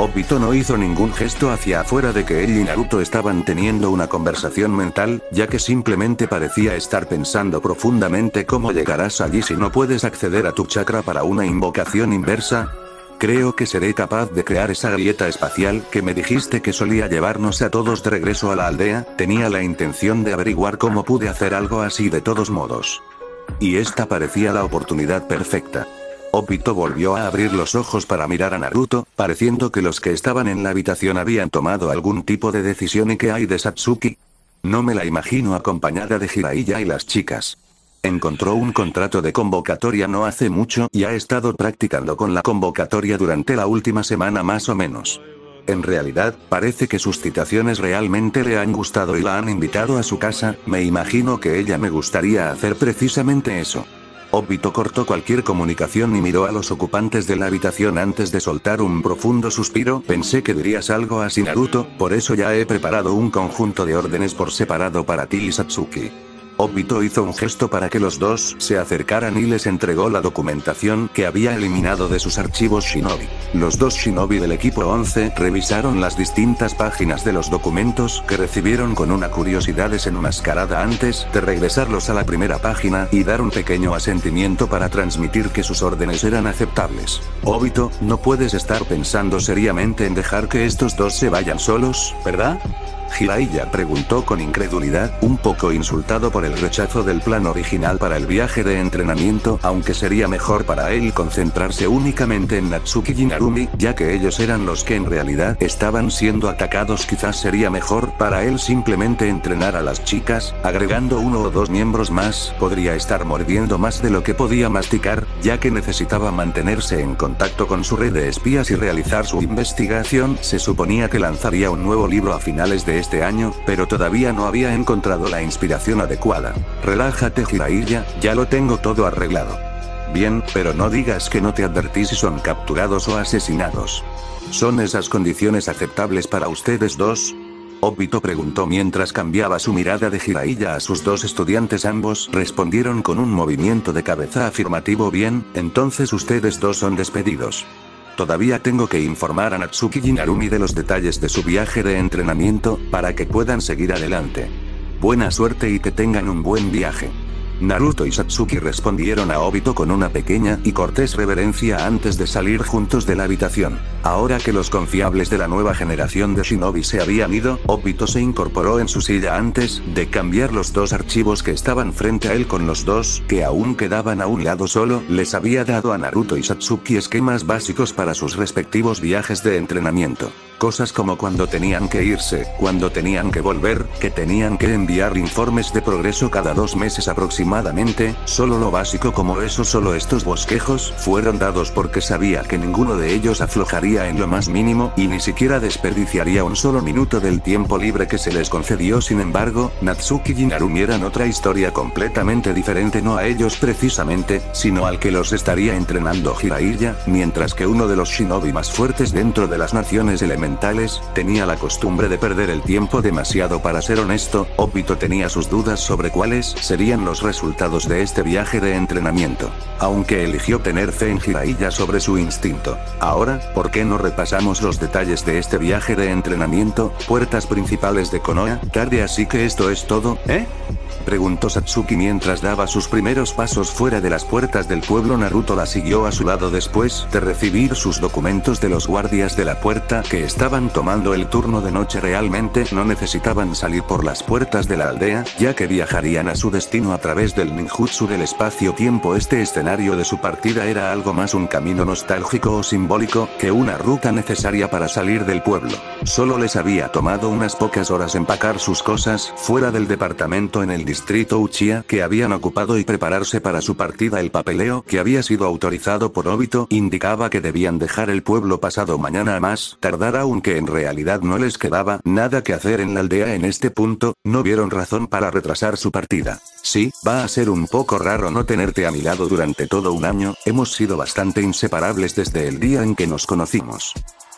Obito no hizo ningún gesto hacia afuera de que él y Naruto estaban teniendo una conversación mental, ya que simplemente parecía estar pensando profundamente cómo llegarás allí si no puedes acceder a tu chakra para una invocación inversa. Creo que seré capaz de crear esa grieta espacial que me dijiste que solía llevarnos a todos de regreso a la aldea. Tenía la intención de averiguar cómo pude hacer algo así de todos modos. Y esta parecía la oportunidad perfecta. Obito volvió a abrir los ojos para mirar a Naruto, pareciendo que los que estaban en la habitación habían tomado algún tipo de decisión. ¿Y qué hay de Satsuki? No me la imagino acompañada de Jiraiya y las chicas. Encontró un contrato de convocatoria no hace mucho y ha estado practicando con la convocatoria durante la última semana más o menos. En realidad, parece que sus citaciones realmente le han gustado y la han invitado a su casa. Me imagino que ella me gustaría hacer precisamente eso. Obito cortó cualquier comunicación y miró a los ocupantes de la habitación antes de soltar un profundo suspiro. Pensé que dirías algo así, Naruto, por eso ya he preparado un conjunto de órdenes por separado para ti y Satsuki. Obito hizo un gesto para que los dos se acercaran y les entregó la documentación que había eliminado de sus archivos Shinobi. Los dos Shinobi del equipo 11 revisaron las distintas páginas de los documentos que recibieron con una curiosidad desenmascarada antes de regresarlos a la primera página y dar un pequeño asentimiento para transmitir que sus órdenes eran aceptables. Obito, no puedes estar pensando seriamente en dejar que estos dos se vayan solos, ¿verdad? Jiraiya preguntó con incredulidad, un poco insultado por el rechazo del plan original para el viaje de entrenamiento, aunque sería mejor para él concentrarse únicamente en Natsuki y Narumi, ya que ellos eran los que en realidad estaban siendo atacados. Quizás sería mejor para él simplemente entrenar a las chicas, agregando uno o dos miembros más. Podría estar mordiendo más de lo que podía masticar, ya que necesitaba mantenerse en contacto con su red de espías y realizar su investigación. Se suponía que lanzaría un nuevo libro a finales de este año, pero todavía no había encontrado la inspiración adecuada. Relájate, Jiraiya, ya lo tengo todo arreglado. Bien, pero no digas que no te advertí si son capturados o asesinados. ¿Son esas condiciones aceptables para ustedes dos? Obito preguntó mientras cambiaba su mirada de Jiraiya a sus dos estudiantes. Ambos respondieron con un movimiento de cabeza afirmativo. Bien, entonces ustedes dos son despedidos. Todavía tengo que informar a Natsuki y Narumi de los detalles de su viaje de entrenamiento, para que puedan seguir adelante. Buena suerte y que tengan un buen viaje. Naruto y Satsuki respondieron a Obito con una pequeña y cortés reverencia antes de salir juntos de la habitación. Ahora que los confiables de la nueva generación de Shinobi se habían ido, Obito se incorporó en su silla antes de cambiar los dos archivos que estaban frente a él con los dos que aún quedaban a un lado. Solo les había dado a Naruto y Satsuki esquemas básicos para sus respectivos viajes de entrenamiento. Cosas como cuándo tenían que irse, cuándo tenían que volver, que tenían que enviar informes de progreso cada 2 meses aproximadamente. Solo lo básico como eso. Solo estos bosquejos fueron dados porque sabía que ninguno de ellos aflojaría en lo más mínimo y ni siquiera desperdiciaría un solo minuto del tiempo libre que se les concedió. Sin embargo, Natsuki y Narumi eran otra historia completamente diferente, no a ellos precisamente, sino al que los estaría entrenando Jiraiya, mientras que uno de los shinobi más fuertes dentro de las naciones elementales tenía la costumbre de perder el tiempo demasiado. Para ser honesto, Obito tenía sus dudas sobre cuáles serían los resultados de este viaje de entrenamiento, aunque eligió tener fe en Jiraiya sobre su instinto. Ahora, ¿por qué no repasamos los detalles de este viaje de entrenamiento? Puertas principales de Konoha, tarde, así que esto es todo, ¿eh? Preguntó Satsuki mientras daba sus primeros pasos fuera de las puertas del pueblo. Naruto la siguió a su lado después de recibir sus documentos de los guardias de la puerta que estaban tomando el turno de noche. Realmente no necesitaban salir por las puertas de la aldea, ya que viajarían a su destino a través del ninjutsu del espacio-tiempo. Este escenario de su partida era algo más un camino nostálgico o simbólico que una ruta necesaria para salir del pueblo. Solo les había tomado unas pocas horas empacar sus cosas fuera del departamento en el distrito Uchiha que habían ocupado y prepararse para su partida. El papeleo que había sido autorizado por Obito indicaba que debían dejar el pueblo pasado mañana a más tardar, aunque en realidad no les quedaba nada que hacer en la aldea en este punto. No vieron razón para retrasar su partida. Sí, va a ser un poco raro no tenerte a mi lado durante todo un año, hemos sido bastante inseparables desde el día en que nos conocimos.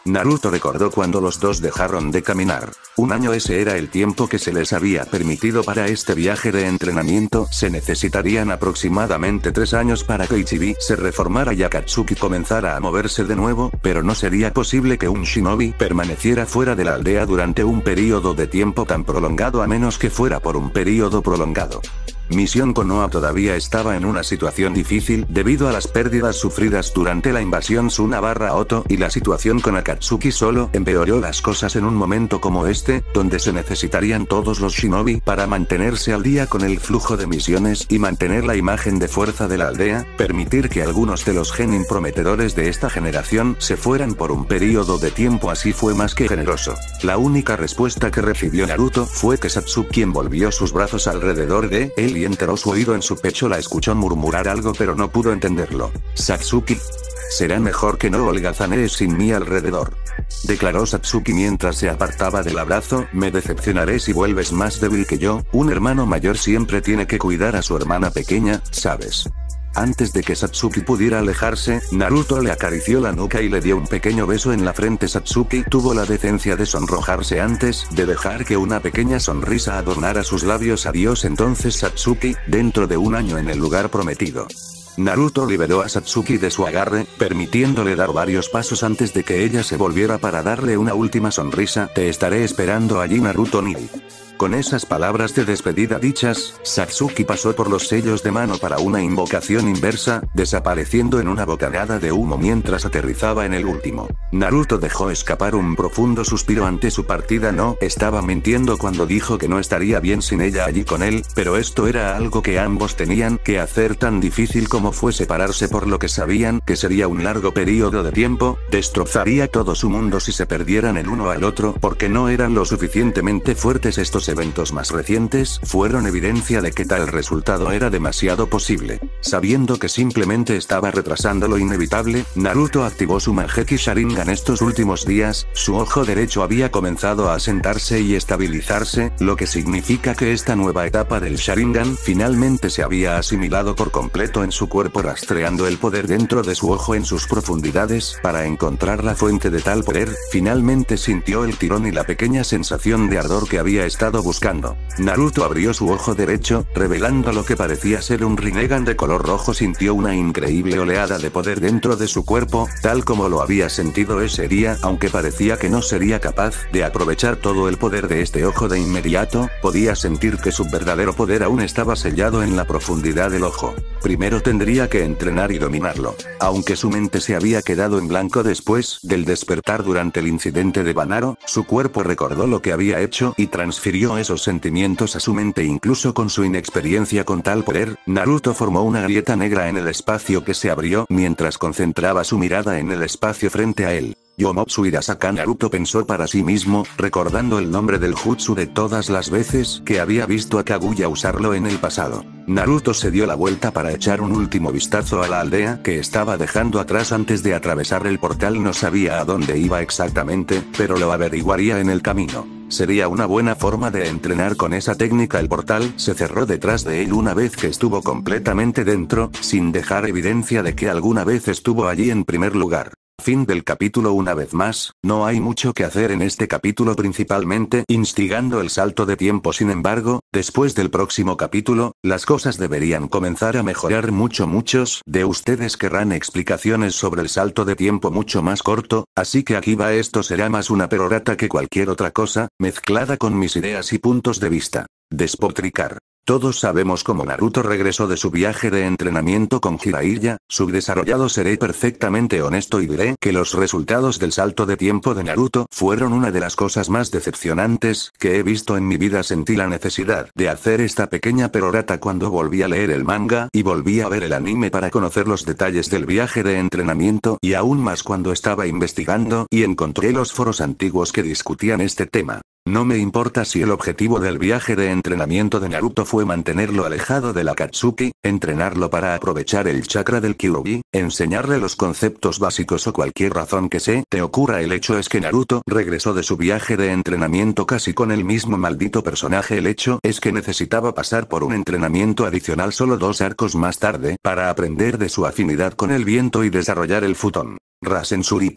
Naruto recordó cuando los dos dejaron de caminar. Un año, ese era el tiempo que se les había permitido para este viaje de entrenamiento. Se necesitarían aproximadamente 3 años para que Ichibi se reformara y Akatsuki comenzara a moverse de nuevo, pero no sería posible que un shinobi permaneciera fuera de la aldea durante un periodo de tiempo tan prolongado a menos que fuera por un periodo prolongado. Misión Konoha todavía estaba en una situación difícil debido a las pérdidas sufridas durante la invasión Suna/Oto, y la situación con Akatsuki solo empeoró las cosas en un momento como este, donde se necesitarían todos los shinobi para mantenerse al día con el flujo de misiones y mantener la imagen de fuerza de la aldea, permitir que algunos de los genin prometedores de esta generación se fueran por un periodo de tiempo así fue más que generoso. La única respuesta que recibió Naruto fue que Satsuki envolvió sus brazos alrededor de él y enterró su oído en su pecho. La escuchó murmurar algo pero no pudo entenderlo. Satsuki. Será mejor que no holgazanees sin mí alrededor. Declaró Satsuki mientras se apartaba del abrazo. Me decepcionaré si vuelves más débil que yo. Un hermano mayor siempre tiene que cuidar a su hermana pequeña, ¿sabes? Antes de que Satsuki pudiera alejarse, Naruto le acarició la nuca y le dio un pequeño beso en la frente. Satsuki tuvo la decencia de sonrojarse antes de dejar que una pequeña sonrisa adornara sus labios. Adiós entonces Satsuki, dentro de un año en el lugar prometido. Naruto liberó a Satsuki de su agarre, permitiéndole dar varios pasos antes de que ella se volviera para darle una última sonrisa. Te estaré esperando allí, Naruto Niri. Con esas palabras de despedida dichas, Satsuki pasó por los sellos de mano para una invocación inversa, desapareciendo en una bocanada de humo mientras aterrizaba en el último. Naruto dejó escapar un profundo suspiro ante su partida. No estaba mintiendo cuando dijo que no estaría bien sin ella allí con él, pero esto era algo que ambos tenían que hacer, tan difícil como fue separarse, por lo que sabían que sería un largo periodo de tiempo, destrozaría todo su mundo si se perdieran el uno al otro porque no eran lo suficientemente fuertes. Estos eventos más recientes fueron evidencia de que tal resultado era demasiado posible. Sabiendo que simplemente estaba retrasando lo inevitable, Naruto activó su Mangekyou Sharingan. Estos últimos días, su ojo derecho había comenzado a asentarse y estabilizarse, lo que significa que esta nueva etapa del Sharingan finalmente se había asimilado por completo en su cuerpo, rastreando el poder dentro de su ojo en sus profundidades para encontrar la fuente de tal poder. Finalmente sintió el tirón y la pequeña sensación de ardor que había estado buscando. Naruto abrió su ojo derecho, revelando lo que parecía ser un Rinnegan de color rojo. Sintió una increíble oleada de poder dentro de su cuerpo, tal como lo había sentido ese día. Aunque parecía que no sería capaz de aprovechar todo el poder de este ojo de inmediato, podía sentir que su verdadero poder aún estaba sellado en la profundidad del ojo. Primero tendría que entrenar y dominarlo. Aunque su mente se había quedado en blanco después del despertar durante el incidente de Banaro, su cuerpo recordó lo que había hecho y transfirió esos sentimientos a su mente. Incluso con su inexperiencia con tal poder, Naruto formó una grieta negra en el espacio que se abrió mientras concentraba su mirada en el espacio frente a él. Yomotsu Hirasaka. Naruto pensó para sí mismo, recordando el nombre del jutsu de todas las veces que había visto a Kaguya usarlo en el pasado. Naruto se dio la vuelta para echar un último vistazo a la aldea que estaba dejando atrás antes de atravesar el portal. No sabía a dónde iba exactamente, pero lo averiguaría en el camino. Sería una buena forma de entrenar con esa técnica. El portal se cerró detrás de él una vez que estuvo completamente dentro, sin dejar evidencia de que alguna vez estuvo allí en primer lugar. Fin del capítulo. Una vez más, no hay mucho que hacer en este capítulo, principalmente instigando el salto de tiempo. Sin embargo, después del próximo capítulo, las cosas deberían comenzar a mejorar mucho. Muchos de ustedes querrán explicaciones sobre el salto de tiempo mucho más corto, así que aquí va. Esto será más una perorata que cualquier otra cosa, mezclada con mis ideas y puntos de vista. Despotricar. Todos sabemos cómo Naruto regresó de su viaje de entrenamiento con Jiraiya. Subdesarrollado. Seré perfectamente honesto y diré que los resultados del salto de tiempo de Naruto fueron una de las cosas más decepcionantes que he visto en mi vida. Sentí la necesidad de hacer esta pequeña perorata cuando volví a leer el manga y volví a ver el anime para conocer los detalles del viaje de entrenamiento, y aún más cuando estaba investigando y encontré los foros antiguos que discutían este tema. No me importa si el objetivo del viaje de entrenamiento de Naruto fue mantenerlo alejado de la Akatsuki, entrenarlo para aprovechar el chakra del Kyuubi, enseñarle los conceptos básicos o cualquier razón que se te ocurra. El hecho es que Naruto regresó de su viaje de entrenamiento casi con el mismo maldito personaje. El hecho es que necesitaba pasar por un entrenamiento adicional solo 2 arcos más tarde para aprender de su afinidad con el viento y desarrollar el Futon Rasen Shuriken.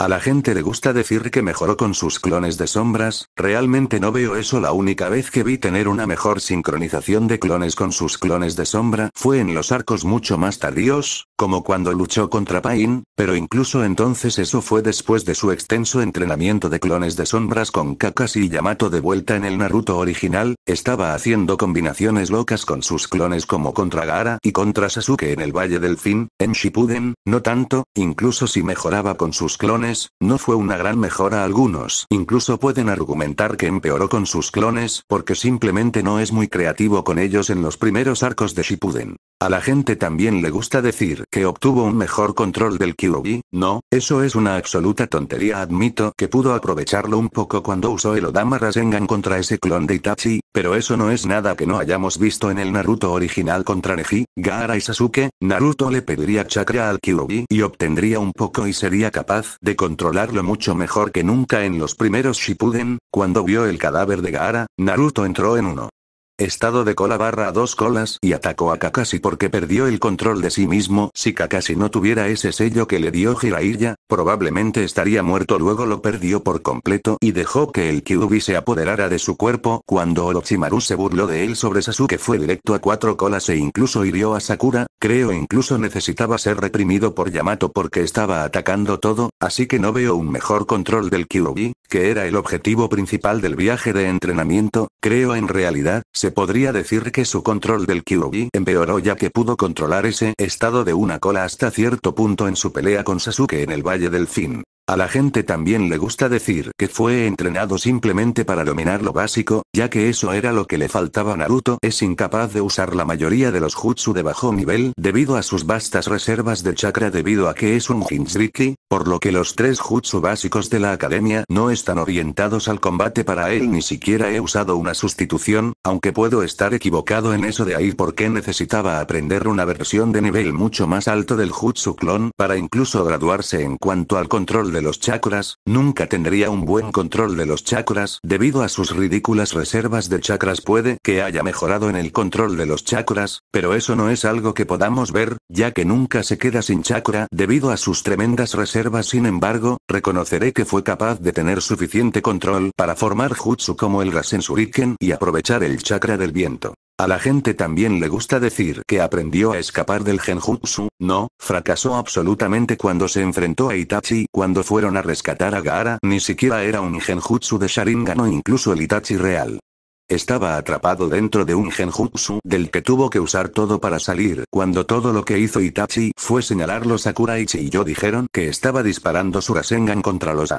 A la gente le gusta decir que mejoró con sus clones de sombras, realmente no veo eso. La única vez que vi tener una mejor sincronización de clones con sus clones de sombra fue en los arcos mucho más tardíos, como cuando luchó contra Pain, pero incluso entonces eso fue después de su extenso entrenamiento de clones de sombras con Kakashi y Yamato. De vuelta en el Naruto original, estaba haciendo combinaciones locas con sus clones como contra Gaara y contra Sasuke en el Valle del Fin. En Shippuden, no tanto, incluso si mejoraba con sus clones, no fue una gran mejora. Algunos incluso pueden argumentar que empeoró con sus clones porque simplemente no es muy creativo con ellos en los primeros arcos de Shippuden. A la gente también le gusta decir que obtuvo un mejor control del Kyuubi. No, eso es una absoluta tontería. Admito que pudo aprovecharlo un poco cuando usó el Odama Rasengan contra ese clon de Itachi, pero eso no es nada que no hayamos visto en el Naruto original contra Neji, Gaara y Sasuke. Naruto le pediría chakra al Kyuubi y obtendría un poco y sería capaz de controlarlo mucho mejor que nunca en los primeros Shippuden. Cuando vio el cadáver de Gaara, Naruto entró en uno estado de cola barra dos colas y atacó a Kakashi porque perdió el control de sí mismo. Si Kakashi no tuviera ese sello que le dio Jiraiya, probablemente estaría muerto. Luego lo perdió por completo y dejó que el Kyuubi se apoderara de su cuerpo. Cuando Orochimaru se burló de él sobre Sasuke fue directo a cuatro colas e incluso hirió a Sakura. Creo incluso necesitaba ser reprimido por Yamato porque estaba atacando todo, así que no veo un mejor control del Kyuubi, que era el objetivo principal del viaje de entrenamiento. Creo en realidad, se podría decir que su control del Kyuubi empeoró ya que pudo controlar ese estado de una cola hasta cierto punto en su pelea con Sasuke en el Valle del Fin. A la gente también le gusta decir que fue entrenado simplemente para dominar lo básico, ya que eso era lo que le faltaba a Naruto. Es incapaz de usar la mayoría de los jutsu de bajo nivel debido a sus vastas reservas de chakra debido a que es un Jinchuriki, por lo que los tres jutsu básicos de la academia no están orientados al combate para él. Ni siquiera he usado una sustitución, aunque puedo estar equivocado en eso. De ahí por qué necesitaba aprender una versión de nivel mucho más alto del jutsu clon para incluso graduarse en cuanto al control de los chakras. Nunca tendría un buen control de los chakras debido a sus ridículas reservas de chakras. Puede que haya mejorado en el control de los chakras, pero eso no es algo que podamos ver, ya que nunca se queda sin chakra debido a sus tremendas reservas. Sin embargo, reconoceré que fue capaz de tener suficiente control para formar jutsu como el Rasen Shuriken y aprovechar el chakra del viento. A la gente también le gusta decir que aprendió a escapar del genjutsu. No, fracasó absolutamente cuando se enfrentó a Itachi. Cuando fueron a rescatar a Gaara, ni siquiera era un genjutsu de Sharingan o incluso el Itachi real. Estaba atrapado dentro de un genjutsu del que tuvo que usar todo para salir. Cuando todo lo que hizo Itachi fue señalarlo, Sakura y Chiyo dijeron que estaba disparando su Rasengan contra los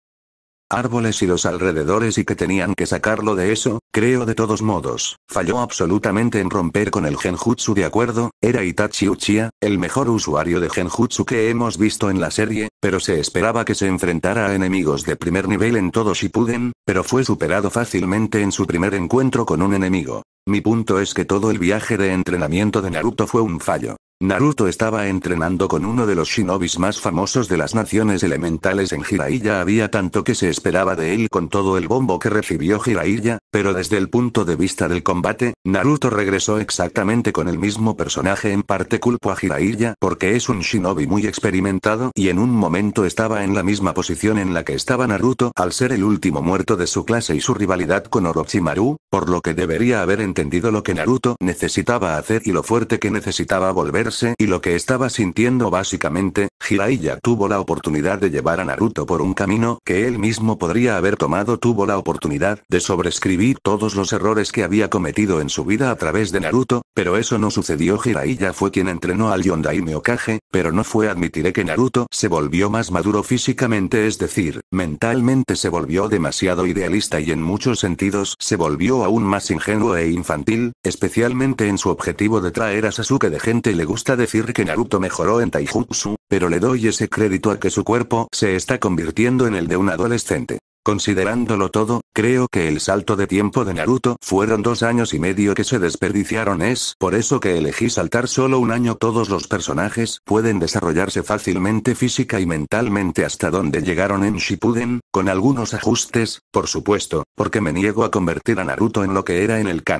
árboles y los alrededores y que tenían que sacarlo de eso. Creo de todos modos, falló absolutamente en romper con el genjutsu. De acuerdo, era Itachi Uchiha, el mejor usuario de genjutsu que hemos visto en la serie, pero se esperaba que se enfrentara a enemigos de primer nivel en todo Shippuden, pero fue superado fácilmente en su primer encuentro con un enemigo. Mi punto es que todo el viaje de entrenamiento de Naruto fue un fallo. Naruto estaba entrenando con uno de los shinobis más famosos de las naciones elementales en Jiraiya. Había tanto que se esperaba de él con todo el bombo que recibió Jiraiya, pero desde el punto de vista del combate, Naruto regresó exactamente con el mismo personaje. En parte culpo a Jiraiya porque es un shinobi muy experimentado y en un momento estaba en la misma posición en la que estaba Naruto al ser el último muerto de su clase y su rivalidad con Orochimaru, por lo que debería haber entendido lo que Naruto necesitaba hacer y lo fuerte que necesitaba volverse y lo que estaba sintiendo. Básicamente, Jiraiya tuvo la oportunidad de llevar a Naruto por un camino que él mismo podría haber tomado. Tuvo la oportunidad de sobreescribir todos los errores que había cometido en su vida a través de Naruto, pero eso no sucedió. Jiraiya fue quien entrenó al Yondaime Hokage, pero no fue. Admitiré que Naruto se volvió más maduro físicamente, es decir, mentalmente se volvió demasiado idealista y en muchos sentidos se volvió aún más ingenuo e infantil, especialmente en su objetivo de traer a Sasuke. De gente le gusta decir que Naruto mejoró en taijutsu, pero le doy ese crédito a que su cuerpo se está convirtiendo en el de un adolescente. Considerándolo todo, creo que el salto de tiempo de Naruto fueron 2 años y medio que se desperdiciaron. Es por eso que elegí saltar solo un año. Todos los personajes pueden desarrollarse fácilmente física y mentalmente hasta donde llegaron en Shippuden, con algunos ajustes, por supuesto, porque me niego a convertir a Naruto en lo que era en el canon.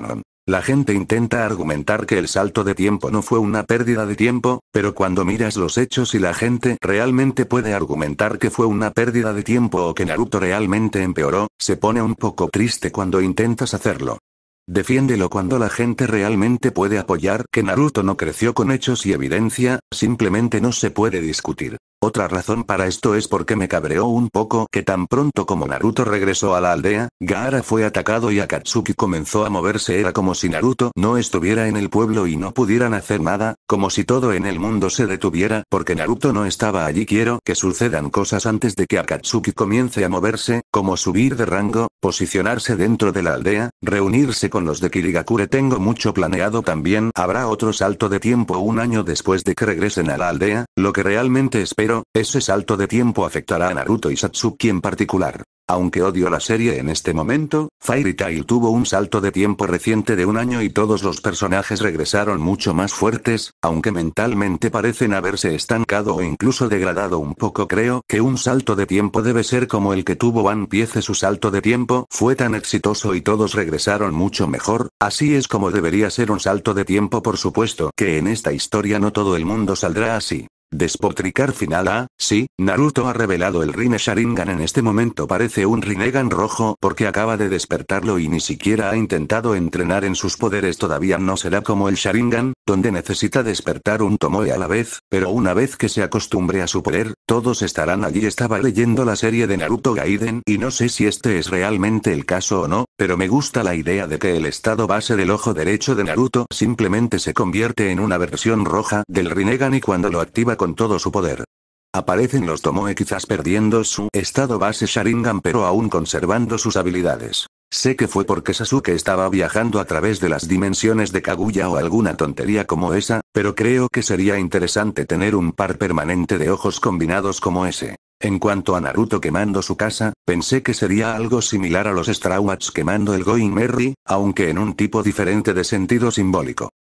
La gente intenta argumentar que el salto de tiempo no fue una pérdida de tiempo, pero cuando miras los hechos y la gente realmente puede argumentar que fue una pérdida de tiempo o que Naruto realmente empeoró, se pone un poco triste cuando intentas hacerlo. Defiéndelo cuando la gente realmente puede apoyar que Naruto no creció con hechos y evidencia, simplemente no se puede discutir. Otra razón para esto es porque me cabreó un poco que tan pronto como Naruto regresó a la aldea, Gaara fue atacado y Akatsuki comenzó a moverse. Era como si Naruto no estuviera en el pueblo y no pudieran hacer nada, como si todo en el mundo se detuviera porque Naruto no estaba allí. Quiero que sucedan cosas antes de que Akatsuki comience a moverse, como subir de rango, posicionarse dentro de la aldea, reunirse con los de Kirigakure. Tengo mucho planeado también. Habrá otro salto de tiempo un año después de que regresen a la aldea, lo que realmente espero. Ese salto de tiempo afectará a Naruto y Satsuki en particular. Aunque odio la serie en este momento, Fairy Tail tuvo un salto de tiempo reciente de un año y todos los personajes regresaron mucho más fuertes, aunque mentalmente parecen haberse estancado o incluso degradado un poco. Creo que un salto de tiempo debe ser como el que tuvo One Piece. Su salto de tiempo fue tan exitoso y todos regresaron mucho mejor, así es como debería ser un salto de tiempo. Por supuesto que en esta historia no todo el mundo saldrá así. Despotricar final. Sí, Naruto ha revelado el Rinne Sharingan. En este momento parece un Rinnegan rojo porque acaba de despertarlo y ni siquiera ha intentado entrenar en sus poderes. Todavía no será como el Sharingan, donde necesita despertar un Tomoe a la vez, pero una vez que se acostumbre a su poder, todos estarán allí. Estaba leyendo la serie de Naruto Gaiden y no sé si este es realmente el caso o no, pero me gusta la idea de que el estado base del ojo derecho de Naruto simplemente se convierte en una versión roja del Rinnegan y cuando lo activa con todo su poder, aparecen los Tomoe, quizás perdiendo su estado base Sharingan pero aún conservando sus habilidades. Sé que fue porque Sasuke estaba viajando a través de las dimensiones de Kaguya o alguna tontería como esa, pero creo que sería interesante tener un par permanente de ojos combinados como ese. En cuanto a Naruto quemando su casa, pensé que sería algo similar a los Straw Hats quemando el Going Merry, aunque en un tipo diferente de sentido simbólico.